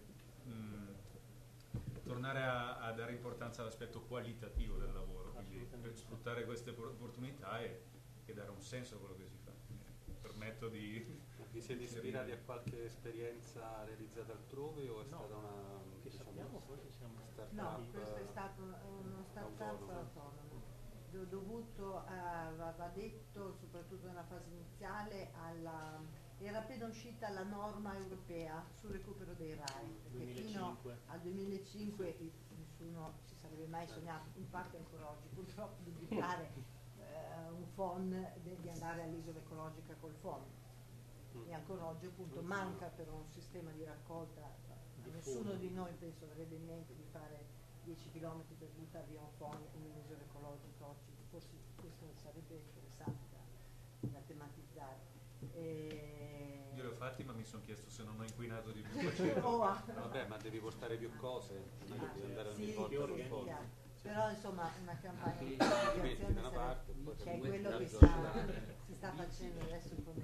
tornare a dare importanza all'aspetto qualitativo del lavoro, quindi per sfruttare queste opportunità e dare un senso a quello che si fa. Permetto di... Vi siete ispirati a qualche esperienza realizzata altrove o è stata una che sappiamo, forse siamo No, startup? questo è stato uno startup autonomo, dovuto, va detto, soprattutto nella fase iniziale, era appena uscita la norma europea sul recupero dei RAI, perché fino al 2005 nessuno si sarebbe mai sognato, in parte ancora oggi purtroppo, di buttare un phon, di andare all'isola ecologica col phon. E ancora oggi appunto manca per un sistema di raccolta, nessuno di noi penso avrebbe in mente di fare 10 km per buttare via un phon in un'isola ecologica oggi, forse questo sarebbe interessante da tematizzare. Io li ho fatti, ma mi sono chiesto se non ho inquinato di più facendo. Vabbè, ma devi portare più cose, non è che devi andare ogni volta col phon. Però insomma una campagna di metti da una parte e poi c'è quello che si sta facendo adesso con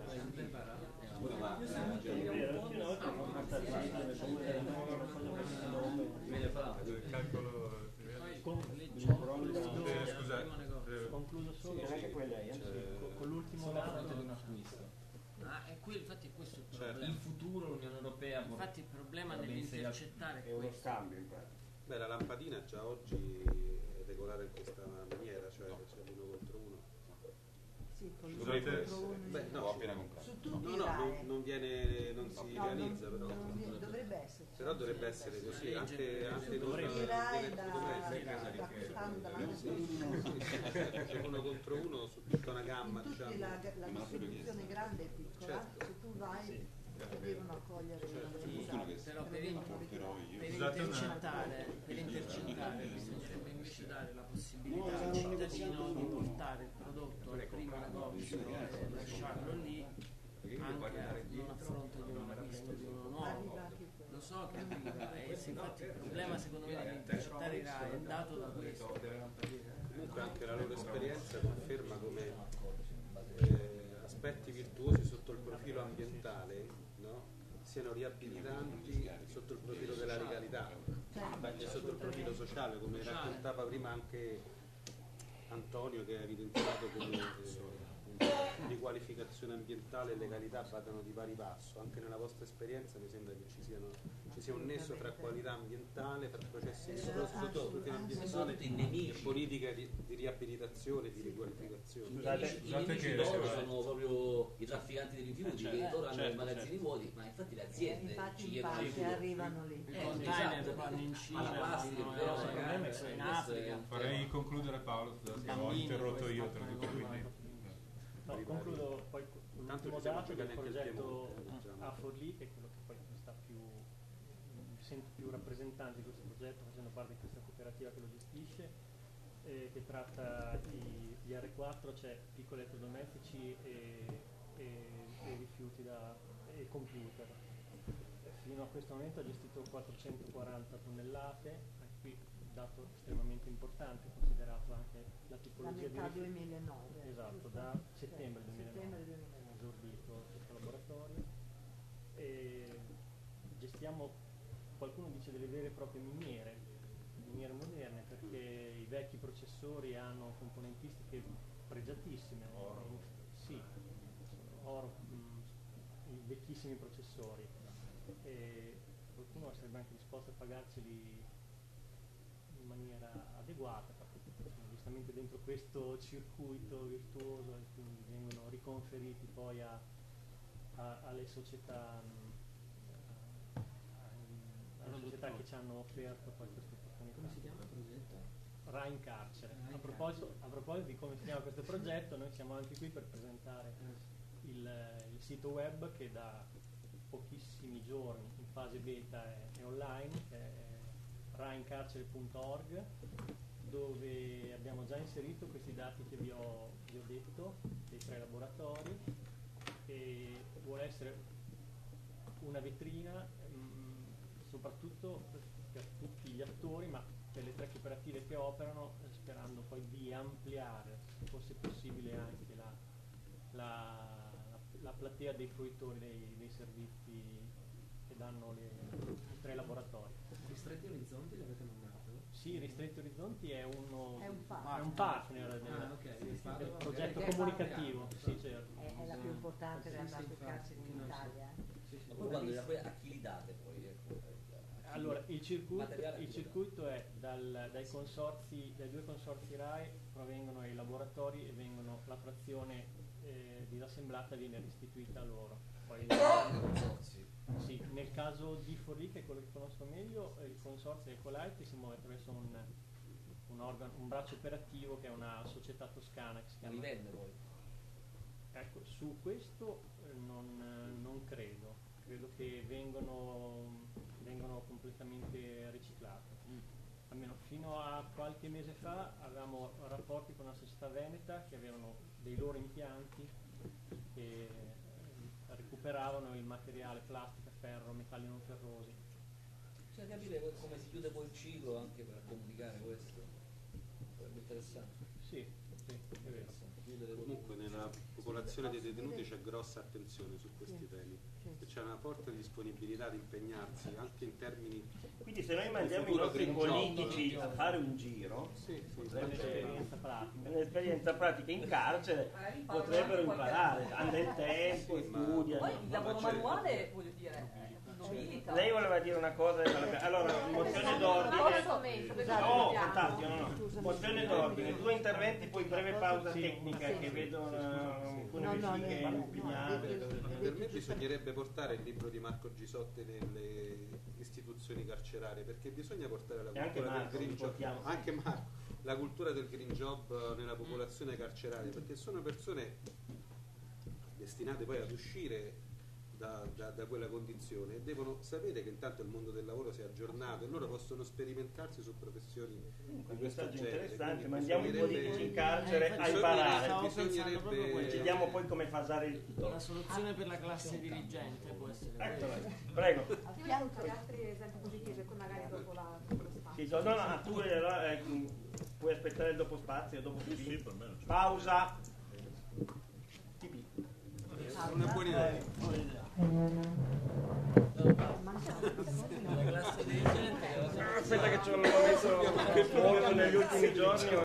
concluso solo con l'ultimo dato di un acquisto. Infatti è questo il Certo. problema. In futuro l'Unione Europea Infatti il problema nell'intercettare È è uno questo. scambio in pratica. Beh, la lampadina già oggi è regolare in questa maniera, cioè c'è l'uno contro uno. Sì, con l'uno Scusate, contro uno. Beh, no, L'ho appena comprato. Su tutti no, i no, RAI. non viene, non si realizza però. Dovrebbe essere. Però dovrebbe essere così, anche Su con tutti i RAI da dovrebbe quest'anno davanti c'è uno contro uno su tutta una gamma, in tutti diciamo. la distribuzione grande e piccola, Certo. se tu vai devono accogliere Però per intercettare bisognerebbe invece dare la possibilità al cittadino di portare il prodotto al primo negozio e lasciarlo lì anche non a fronte di un acquisto di uno nuovo. Lo so che arriva, infatti il problema secondo me di intercettare i RAI è dato da questo. Comunque anche la loro esperienza conferma come aspetti virtuosi sotto il profilo ambientale, no, siano riabilitanti sotto il profilo della legalità e sotto il profilo sociale, come raccontava prima anche Antonio, che ha evidenziato come riqualificazione ambientale e legalità vadano di pari passo. Anche nella vostra esperienza mi sembra che ci sia un nesso tra qualità ambientale, tra processi virtuosi sotto il profilo ambientale e politiche di riabilitazione, di riqualificazione. I nemici loro sono proprio i trafficanti di rifiuti, che loro hanno i magazzini vuoti, ma infatti le aziende ci chiedono aiuto. arrivano lì. I container vanno in Cina, alla plastica, vanno in Africa. Farei concludere Paolo, che ho interrotto io tra tutto, quindi... No, concludo poi con l'ultimo dato del progetto diciamo. A4Li, che è quello che poi mi sta mi sento più rappresentante di questo progetto, facendo parte di questa cooperativa che lo gestisce, che tratta di R4, cioè piccoli elettrodomestici e rifiuti e computer. Fino a questo momento ha gestito 440 tonnellate, anche qui un dato estremamente importante, considerato anche la tipologia di metà rifiuti. 2009. Esatto, da settembre 2009 Settembre 2009. esordito questo laboratorio. E gestiamo, qualcuno dice, delle vere e proprie miniere moderne, perché i vecchi processori hanno componentistiche pregiatissime. Sì, oro, i vecchissimi processori. E qualcuno sarebbe anche disposto a pagarceli in maniera adeguata, perché sono giustamente dentro questo circuito virtuoso e quindi vengono riconferiti poi alle società, alle società che ci hanno offerto poi queste opportunità. Come si chiama il progetto? RAI in carcere. A proposito di come si chiama questo progetto, noi siamo anche qui per presentare il sito web che da pochissimi giorni in fase beta è online, che è raincarcere.org, dove abbiamo già inserito questi dati che vi ho detto, dei 3 laboratori, e vuole essere una vetrina soprattutto per tutti gli attori, ma per le 3 cooperative che operano, sperando poi di ampliare fosse possibile anche la platea dei fruitori dei servizi che danno i 3 laboratori. Ristretti Orizzonti l'avete nominato? Sì, Ristretti Orizzonti è un partner. partner del progetto comunicativo. Sì, certo. È la più importante realtà sui carceri in Italia. Ma poi quando a chi li date poi? Allora, il circuito è dai 2 consorzi RAI provengono i laboratori e la frazione disassemblata viene restituita a loro. Poi, sì, nel caso di Forlì, che è quello che conosco meglio, il consorzio Ecolite si muove attraverso un braccio operativo che è una società toscana che si chiama. Ma li vende poi? Ecco, su questo non credo. Credo che vengono completamente riciclate. Almeno fino a qualche mese fa avevamo rapporti con una società veneta che avevano dei loro impianti che recuperavano il materiale plastica, ferro, metalli non ferrosi. Bisogna capire come si chiude poi il ciclo anche per comunicare questo. Sarebbe interessante. Sì, è vero. Comunque nella popolazione dei detenuti c'è grossa attenzione su questi temi. C'è una forte disponibilità di impegnarsi anche in termini. Quindi se noi mandiamo i nostri politici a fare un giro, un'esperienza pratica in carcere, potrebbero imparare, hanno del tempo, studiano. Poi il lavoro manuale, voglio dire, non milita. Lei voleva dire una cosa, allora mozione d'ordine. No, fantastico, no. Mozione d'ordine, 2 interventi, poi breve pausa tecnica che vedo alcune vesciche impegnate. Per me bisognerebbe portare il libro di Marco Gisotti nelle istituzioni carcerarie, perché bisogna portare la cultura del green job, anche Marco, la cultura del green job nella popolazione carceraria, perché sono persone destinate poi ad uscire da quella condizione e devono sapere che intanto il mondo del lavoro si è aggiornato e loro possono sperimentarsi su professioni di questo genere. Interessante, mandiamo i politici in carcere a imparare, ci diamo poi come fasare il titolo. La soluzione per la classe dirigente può essere prego. Abbiamo altri esempi positivi, poi magari dopo lo spazio. Tu puoi aspettare il dopo spazio, dopo pipì. Pausa. Pipì. Una buona idea. Aspetta che ci hanno messo molto negli ultimi giorni.